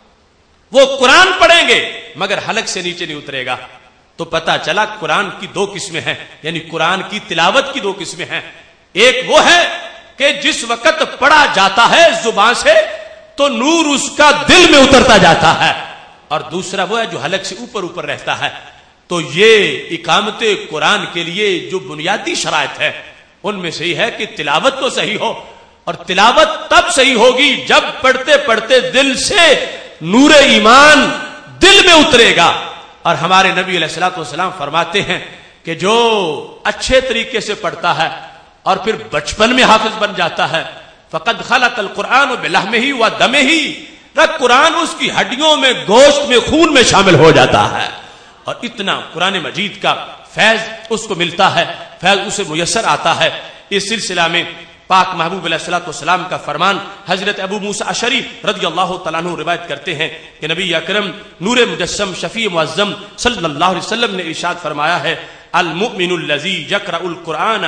وہ قرآن پڑھیں گے مگر حلق سے نیچے نہیں اترے گا۔ تو پتہ چلا قرآن کی دو قسمیں ہیں، یعنی قرآن کی تلاوت کی دو قسمیں ہیں۔ ایک وہ ہے کہ جس وقت پڑھا جاتا ہے زبان سے تو نور اس کا دل میں اترتا جاتا ہے، اور دوسرا وہ ہے جو حلق سے اوپر رہتا ہے۔ تو یہ اقامت قرآن کے لیے جو بنیادی شرائط ہے ان میں سے یہ ہے کہ تلاوت تو صحیح ہو، اور تلاوت تب صحیح ہوگی جب پڑھتے پڑھتے دل سے نور ایمان دل میں اترے گا۔ اور ہمارے نبی علیہ الصلوۃ والسلام فرماتے ہیں کہ جو اچھے طریقے سے پڑھتا ہے اور پھر بچپن میں حافظ بن جاتا ہے، فقد خلق القرآن بلحمہ ودمہ، قرآن اس کی ہڈیوں میں، گوشت میں، خون میں شامل ہو جاتا ہے، اور اتنا قرآن مجید کا فیض اس کو ملتا ہے، فیض اسے میسر آتا ہے۔ اس سلسلہ میں پاک محبوب علیہ الصلوۃ والسلام کا فرمان حضرت ابو موسیٰ اشعری رضی اللہ تعالیٰ عنہ روایت کرتے ہیں کہ نبی اکرم نور مجسم شفیع معظم صلی اللہ علیہ وسلم نے ارشاد فرمایا ہے، المؤمن الذی یقرأ القرآن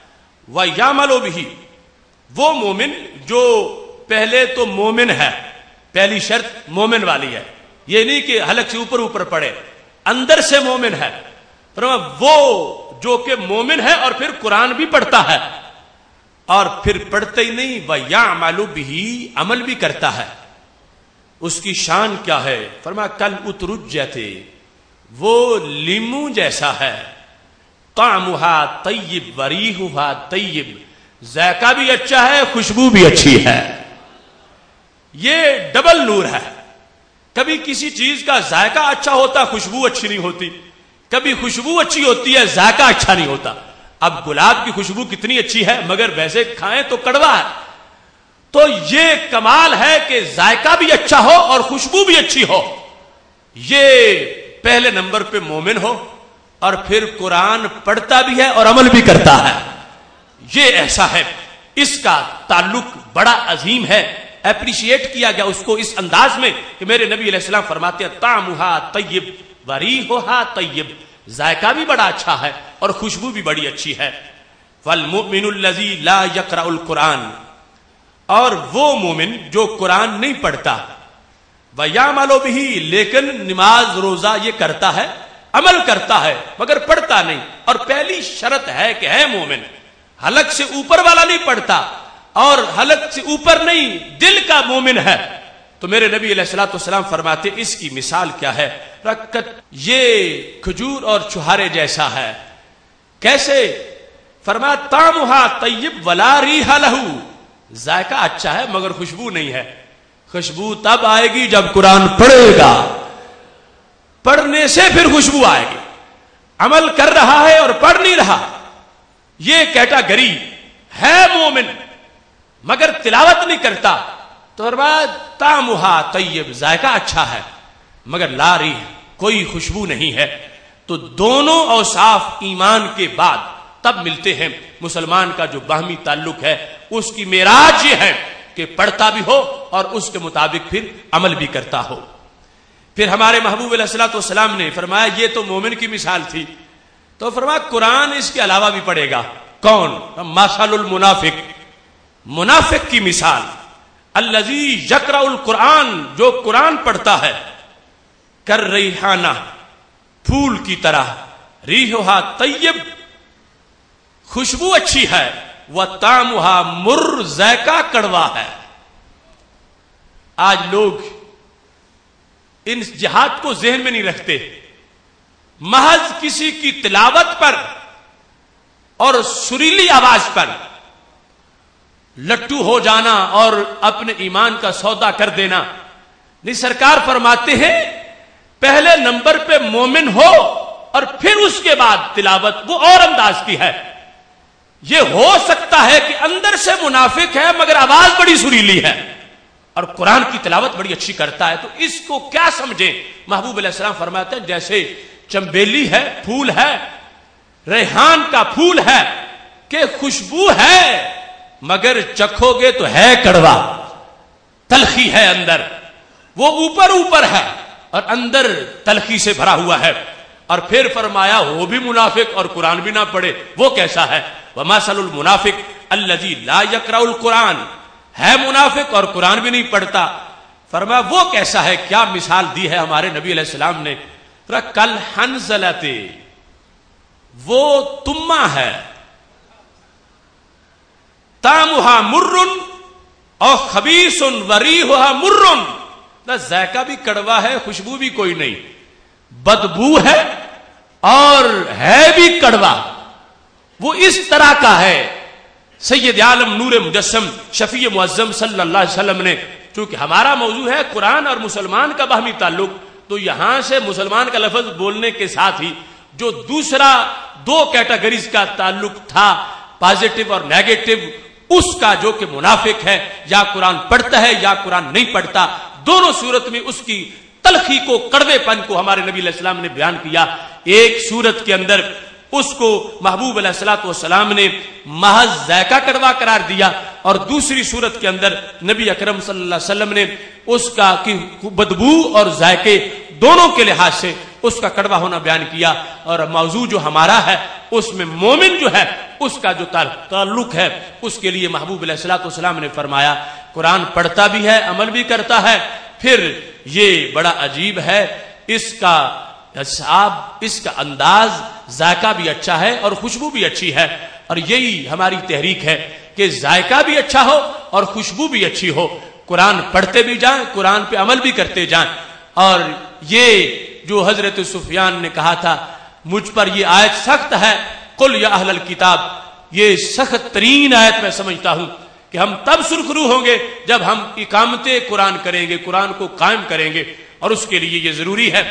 ویعمل بہ، وہ مومن جو پہلے تو مومن ہے، پہلی شرط مومن والی ہے، یہ نہیں کہ حلق سے اوپر پڑھے، اندر سے مومن ہے۔ وہ جو کہ مومن ہے اور پھر قرآن بھی پڑھتا ہے، اور پھر پڑھتے ہی نہیں وَيَعْمَلُ بِهِ، عمل بھی کرتا ہے۔ اس کی شان کیا ہے؟ فرمایا کَالْأُتْرُجَّةِ، وہ لیمو جیسا ہے، طعمها طیب وریحها طیب، ذائقہ بھی اچھا ہے، خوشبو بھی اچھی ہے۔ یہ ڈبل نور ہے، کبھی کسی چیز کا ذائقہ اچھا ہوتا خوشبو اچھی نہیں ہوتی، کبھی خوشبو اچھی ہوتی ہے ذائقہ اچھا نہیں ہوتا۔ اب گلاب کی خوشبو کتنی اچھی ہے مگر ویسے کھائیں تو کڑوا ہے۔ تو یہ کمال ہے کہ ذائقہ بھی اچھا ہو اور خوشبو بھی اچھی ہو، یہ پہلے نمبر پہ مومن ہو، اور پھر قرآن پڑھتا بھی ہے اور عمل بھی کرتا ہے۔ یہ ایسا ہے، اس کا تعلق بڑا عظیم ہے، اپریشیٹ کیا گیا اس کو اس انداز میں کہ میرے نبی علیہ السلام فرماتے ہیں طعمها طیب وریحها طیب، ذائقہ بھی بڑا اچھا ہے اور خوشبو بھی بڑی اچھی ہے۔ والمؤمن الذی لا یقرأ القرآن، اور وہ مومن جو قرآن نہیں پڑھتا، ویعمل بہ، لیکن نماز روزہ یہ کرتا ہے، عمل کرتا ہے مگر پڑھتا نہیں، اور پہلی شرط ہے کہ ہے مومن، حلق سے اوپر والا نہیں پڑھتا اور حلق سے اوپر نہیں، دل کا مومن ہے۔ تو میرے نبی علیہ الصلوۃ والسلام فرماتے اس کی مثال کیا ہے؟ رکت، یہ کھجور اور چھہارے جیسا ہے۔ کیسے؟ فرمایا طعمها طیب ولا ریح لہ، ذائقہ اچھا ہے مگر خوشبو نہیں ہے۔ خوشبو تب آئے گی جب قرآن پڑھے گا، پڑھنے سے پھر خوشبو آئے گی۔ عمل کر رہا ہے اور پڑھ نہیں رہا، یہ کیٹاگری ہے مومن مگر تلاوت نہیں کرتا، تو طعمها طیب، ذائقہ اچھا ہے مگر لا ریح کوئی خوشبو نہیں ہے. تو دونوں اوصاف ایمان کے بعد تب ملتے ہیں. مسلمان کا جو باہمی تعلق ہے اس کی معراج یہ ہے کہ پڑھتا بھی ہو اور اس کے مطابق پھر عمل بھی کرتا ہو. پھر ہمارے محبوب علیہ الصلوۃ والسلام نے فرمایا یہ تو مومن کی مثال تھی، تو فرمایا قرآن اس کے علاوہ بھی پڑھے گا. کون؟ مثل المنافق، منافق کی مثال. الذی یقرأ القرآن، جو قرآن پڑھتا ہے، کر ریحانہ، پھول کی طرح، ریحھا طیب، خوشبو اچھی ہے، وطعمھا مر، ذائقہ کڑوا ہے. آج لوگ ان جہاد کو ذہن میں نہیں رکھتے. محض کسی کی تلاوت پر اور سریلی آواز پر لٹو ہو جانا اور اپنے ایمان کا سودا کر دینا نہیں. سرکار فرماتے ہیں پہلے نمبر پہ مومن ہو اور پھر اس کے بعد تلاوت وہ اور انداز کی ہے. یہ ہو سکتا ہے کہ اندر سے منافق ہے مگر آواز بڑی سریلی ہے اور قرآن کی تلاوت بڑی اچھی کرتا ہے. تو اس کو کیا سمجھیں؟ محبوب علیہ السلام فرماتے ہیں جیسے چمبیلی ہے، پھول ہے، ریحان کا پھول ہے کہ خوشبو ہے مگر چکھو گے تو ہے کڑوا، تلخی ہے اندر. وہ اوپر اوپر ہے اور اندر تلخی سے بھرا ہوا ہے. اور پھر فرمایا وہ بھی منافق اور قرآن بھی نہ پڑھے، وہ کیسا ہے؟ وَمَثَلُ الْمُنَافِقِ الَّذِي لَا يَقْرَأُ الْقُرْآنَ، ہے منافق اور قرآن بھی نہیں پڑھتا. فرمایا وہ کیسا ہے؟ کیا مثال دی ہے ہمارے نبی علیہ السلام نے؟ کل حنظلۃ، وہ تما ہے، طعمھا مر اور خبیث وریحھا مر، ذائقہ بھی کڑوا ہے، خوشبو بھی کوئی نہیں، بدبو ہے اور ہے بھی کڑوا. وہ اس طرح کا ہے. سید عالم نور مجسم شفیع معظم صلی اللہ علیہ وسلم نے، چونکہ ہمارا موضوع ہے قرآن اور مسلمان کا باہمی تعلق، تو یہاں سے مسلمان کا لفظ بولنے کے ساتھ ہی جو دوسرا دو کیٹیگریز کا تعلق تھا، پازیٹو اور نیگیٹو، اس کا جو کہ منافق ہے، یا قرآن پڑھتا ہے یا قرآن نہیں پڑھتا، دونوں صورت میں اس کی تلخی کو، کڑوے پن کو ہمارے نبی علیہ السلام نے بیان کیا. ایک صورت کے اندر اس کو محبوب علیہ الصلوۃ والسلام نے محض ذائقہ کڑوا قرار دیا اور دوسری صورت کے اندر نبی اکرم صلی اللہ علیہ وسلم نے اس کا کی بدبو اور ذائقے دونوں کے لحاظ سے اس کا کڑوا ہونا بیان کیا. اور موضوع جو ہمارا ہے اس میں مومن جو ہے اس کا جو تعلق ہے اس کے لیے محبوب علیہ الصلوۃ والسلام نے فرمایا قرآن پڑھتا بھی ہے، عمل بھی کرتا ہے. پھر یہ بڑا عجیب ہے، اس کا حساب، اس کا انداز، ذائقہ بھی اچھا ہے اور خوشبو بھی اچھی ہے. اور یہی ہماری تحریک ہے کہ ذائقہ بھی اچھا ہو اور خوشبو بھی اچھی ہو. قرآن پڑھتے بھی جائیں، قرآن پہ عمل بھی کرتے جائیں. اور یہ جو حضرت سفیان نے کہا تھا مجھ پر یہ آیت سخت ہے، قل یا اہل الکتاب، یہ سخت ترین آیت میں سمجھتا ہوں کہ ہم تب سرخرو ہوں گے جب ہم اقامت قرآن کریں گے، قرآن کو قائم کریں گے. اور اس کے لیے یہ ضروری ہے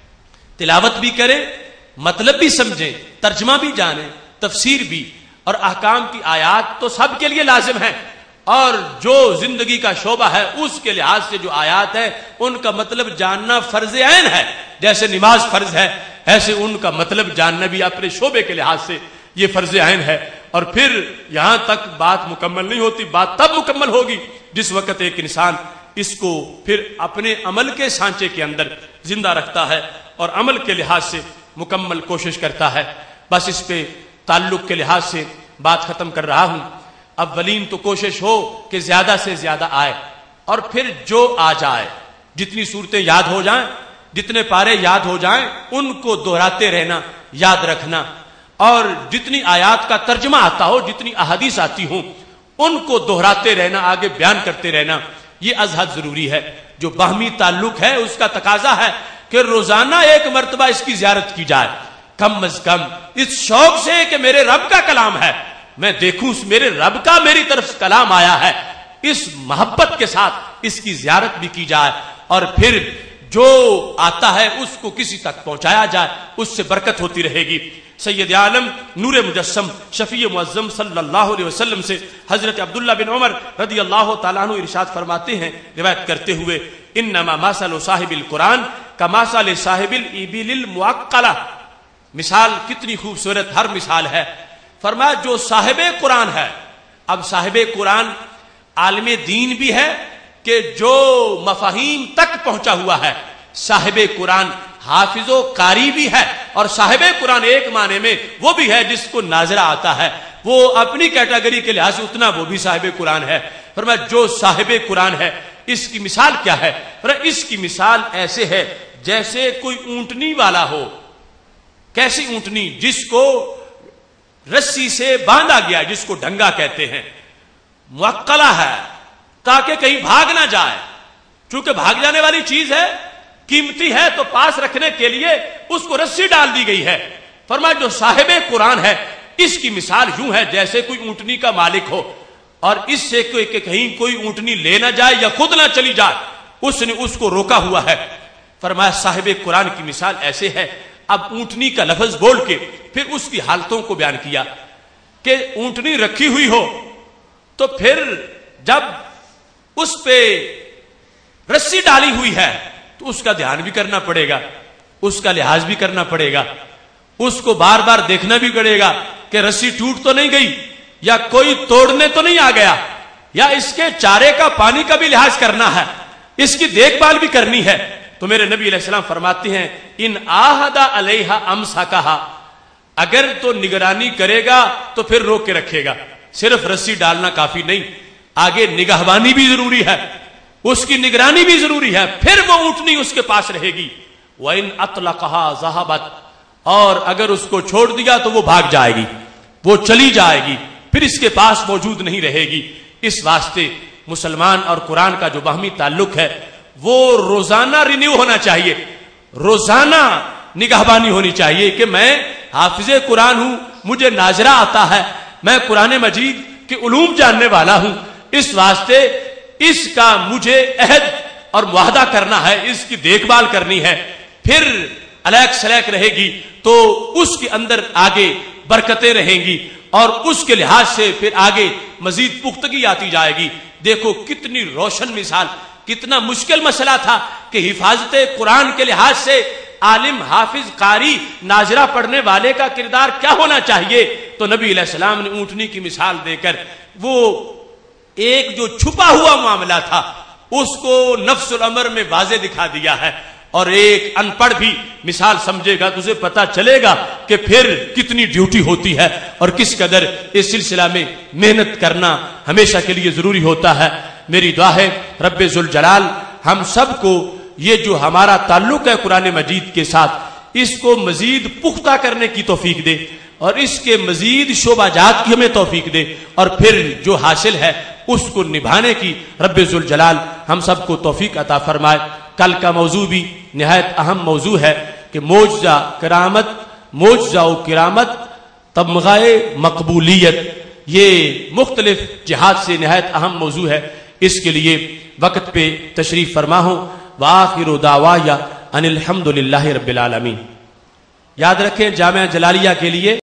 تلاوت بھی کریں، مطلب بھی سمجھیں، ترجمہ بھی جانیں، تفسیر بھی. اور احکام کی آیات تو سب کے لیے لازم ہے، اور جو زندگی کا شعبہ ہے اس کے لحاظ سے جو آیات ہے ان کا مطلب جاننا فرض عین ہے. جیسے نماز فرض ہے ایسے ان کا مطلب جاننا بھی اپنے شعبے کے لحاظ سے یہ فرض عین ہے. اور پھر یہاں تک بات مکمل نہیں ہوتی، بات تب مکمل ہوگی جس وقت ایک انسان اس کو پھر اپنے عمل کے سانچے کے اندر زندہ رکھتا ہے اور عمل کے لحاظ سے مکمل کوشش کرتا ہے. بس اس پہ تعلق کے لحاظ سے بات ختم کر رہا ہوں. اولین تو کوشش ہو کہ زیادہ سے زیادہ آئے، اور پھر جو آ جائے، جتنی صورتیں یاد ہو جائیں، جتنے پارے یاد ہو جائیں ان کو دہراتے رہنا، یاد رکھنا. اور جتنی آیات کا ترجمہ آتا ہو، جتنی احادیث آتی ہوں ان کو دہراتے رہنا، آگے بیان کرتے رہنا، یہ ازحد ضروری ہے. جو باہمی تعلق ہے اس کا تقاضا ہے کہ روزانہ ایک مرتبہ اس کی زیارت کی جائے کم از کم، اس شوق سے کہ میرے رب کا کلام ہے، میں دیکھوں میرے رب کا میری طرف کلام آیا ہے، اس محبت کے ساتھ اس کی زیارت بھی کی جائے. اور پھر جو آتا ہے اس کو کسی تک پہنچایا جائے، اس سے برکت ہوتی رہے گی. سید عالم نور مجسم شفیع معظم صلی اللہ علیہ وسلم سے حضرت عبداللہ بن عمر رضی اللہ تعالیٰ عنہ ارشاد فرماتے ہیں روایت کرتے ہوئے، انما مثل صاحب القرآن کماثل صاحب الابل المعقلہ، مثال کتنی خوبصورت ہر مثال ہے. فرمایا جو صاحب قرآن ہے، اب صاحب قرآن عالم دین بھی ہے کہ جو مفاہیم تک پہنچا ہوا ہے، صاحب قرآن حافظ و قاری بھی ہے، اور صاحب قرآن ایک معنی میں وہ بھی ہے جس کو ناظرہ آتا ہے، وہ اپنی کیٹیگری کے لحاظ سے اتنا وہ بھی صاحب قرآن ہے. فرمایا جو صاحب قرآن ہے اس کی مثال کیا ہے؟ اس کی مثال ایسے ہے جیسے کوئی اونٹنی والا ہو. کیسی اونٹنی؟ جس کو رسی سے باندھا گیا، جس کو ڈنگا کہتے ہیں، معقلہ ہے تاکہ کہیں بھاگ نہ جائے، چونکہ بھاگ جانے والی چیز ہے، قیمتی ہے، تو پاس رکھنے کے لیے اس کو رسی ڈال دی گئی ہے. فرمایا جو صاحب قرآن ہے اس کی مثال یوں ہے جیسے کوئی اونٹنی کا مالک ہو، اور اس سے کہیں کوئی اونٹنی لے نہ جائے یا خود نہ چلی جائے، اس نے اس کو روکا ہوا ہے. فرمایا صاحب قرآن کی مثال ایسے ہے. اب اونٹنی کا لفظ بول کے پھر اس کی حالتوں کو بیان کیا کہ اونٹنی رکھی ہوئی ہو تو پھر جب اس پہ رسی ڈالی ہوئی ہے تو اس کا دھیان بھی کرنا پڑے گا، اس کا لحاظ بھی کرنا پڑے گا، اس کو بار بار دیکھنا بھی پڑے گا کہ رسی ٹوٹ تو نہیں گئی، یا کوئی توڑنے تو نہیں آ گیا، یا اس کے چارے کا پانی کا بھی لحاظ کرنا ہے، اس کی دیکھ بھال بھی کرنی ہے. تو میرے نبی علیہ السلام فرماتے ہیں ان آہدا علیہا امسکہا، اگر تو نگرانی کرے گا تو پھر روک کے رکھے گا، صرف رسی ڈالنا کافی نہیں، آگے نگہبانی بھی ضروری ہے، اس کی نگرانی بھی ضروری ہے، پھر وہ اونٹنی اس کے پاس رہے گی. وَإِنْ أَطْلَقَهَا ذَهَبَتْ، اور اگر اس کو چھوڑ دیا تو وہ بھاگ جائے گی، وہ چلی جائے گی، پھر اس کے پاس موجود نہیں رہے گی. اس واسطے مسلمان اور قرآن کا جو باہمی تعلق ہے وہ روزانہ رینیو ہونا چاہیے، روزانہ نگہبانی ہونی چاہیے کہ میں حافظ قرآن ہوں، مجھے ناظرہ آتا ہے، میں قرآن مجید کے علوم جاننے والا ہوں، اس واسطے اس کا مجھے عہد اور معاہدہ کرنا ہے، اس کی دیکھ بھال کرنی ہے. پھر الیک سلیک رہے گی تو اس کے اندر آگے برکتیں رہیں گی، اور اس کے لحاظ سے پھر آگے مزید پختگی آتی جائے گی. دیکھو کتنی روشن مثال، کتنا مشکل مسئلہ تھا کہ حفاظت قرآن کے لحاظ سے عالم، حافظ، قاری، ناظرہ پڑھنے والے کا کردار کیا ہونا چاہیے. تو نبی علیہ السلام نے اونٹنی کی مثال دے کر وہ ایک جو چھپا ہوا معاملہ تھا اس کو نفس الامر میں واضح دکھا دیا ہے. اور ایک ان پڑھ بھی مثال سمجھے گا تو اسے پتا چلے گا کہ پھر کتنی ڈیوٹی ہوتی ہے اور کس قدر اس سلسلہ میں محنت کرنا ہمیشہ کے لیے ضروری ہوتا ہے. میری دعا ہے رب ذوالجلال ہم سب کو یہ جو ہمارا تعلق ہے قرآن مجید کے ساتھ اس کو مزید پختہ کرنے کی توفیق دے، اور اس کے مزید شعبہ جات کی ہمیں توفیق دے، اور پھر جو حاصل ہے اس کو نبھانے کی رب ذوالجلال ہم سب کو توفیق عطا فرمائے. کل کا موضوع بھی نہایت اہم موضوع ہے کہ معجزہ کرامت، معجزہ و کرامت تمغہ مقبولیت، یہ مختلف جہات سے نہایت اہم موضوع ہے. اس کے لیے وقت پہ تشریف فرما ہوں. وآخر دعوایا ان الحمد للہ رب العالمین. یاد رکھیں جامعہ جلالیہ کے لیے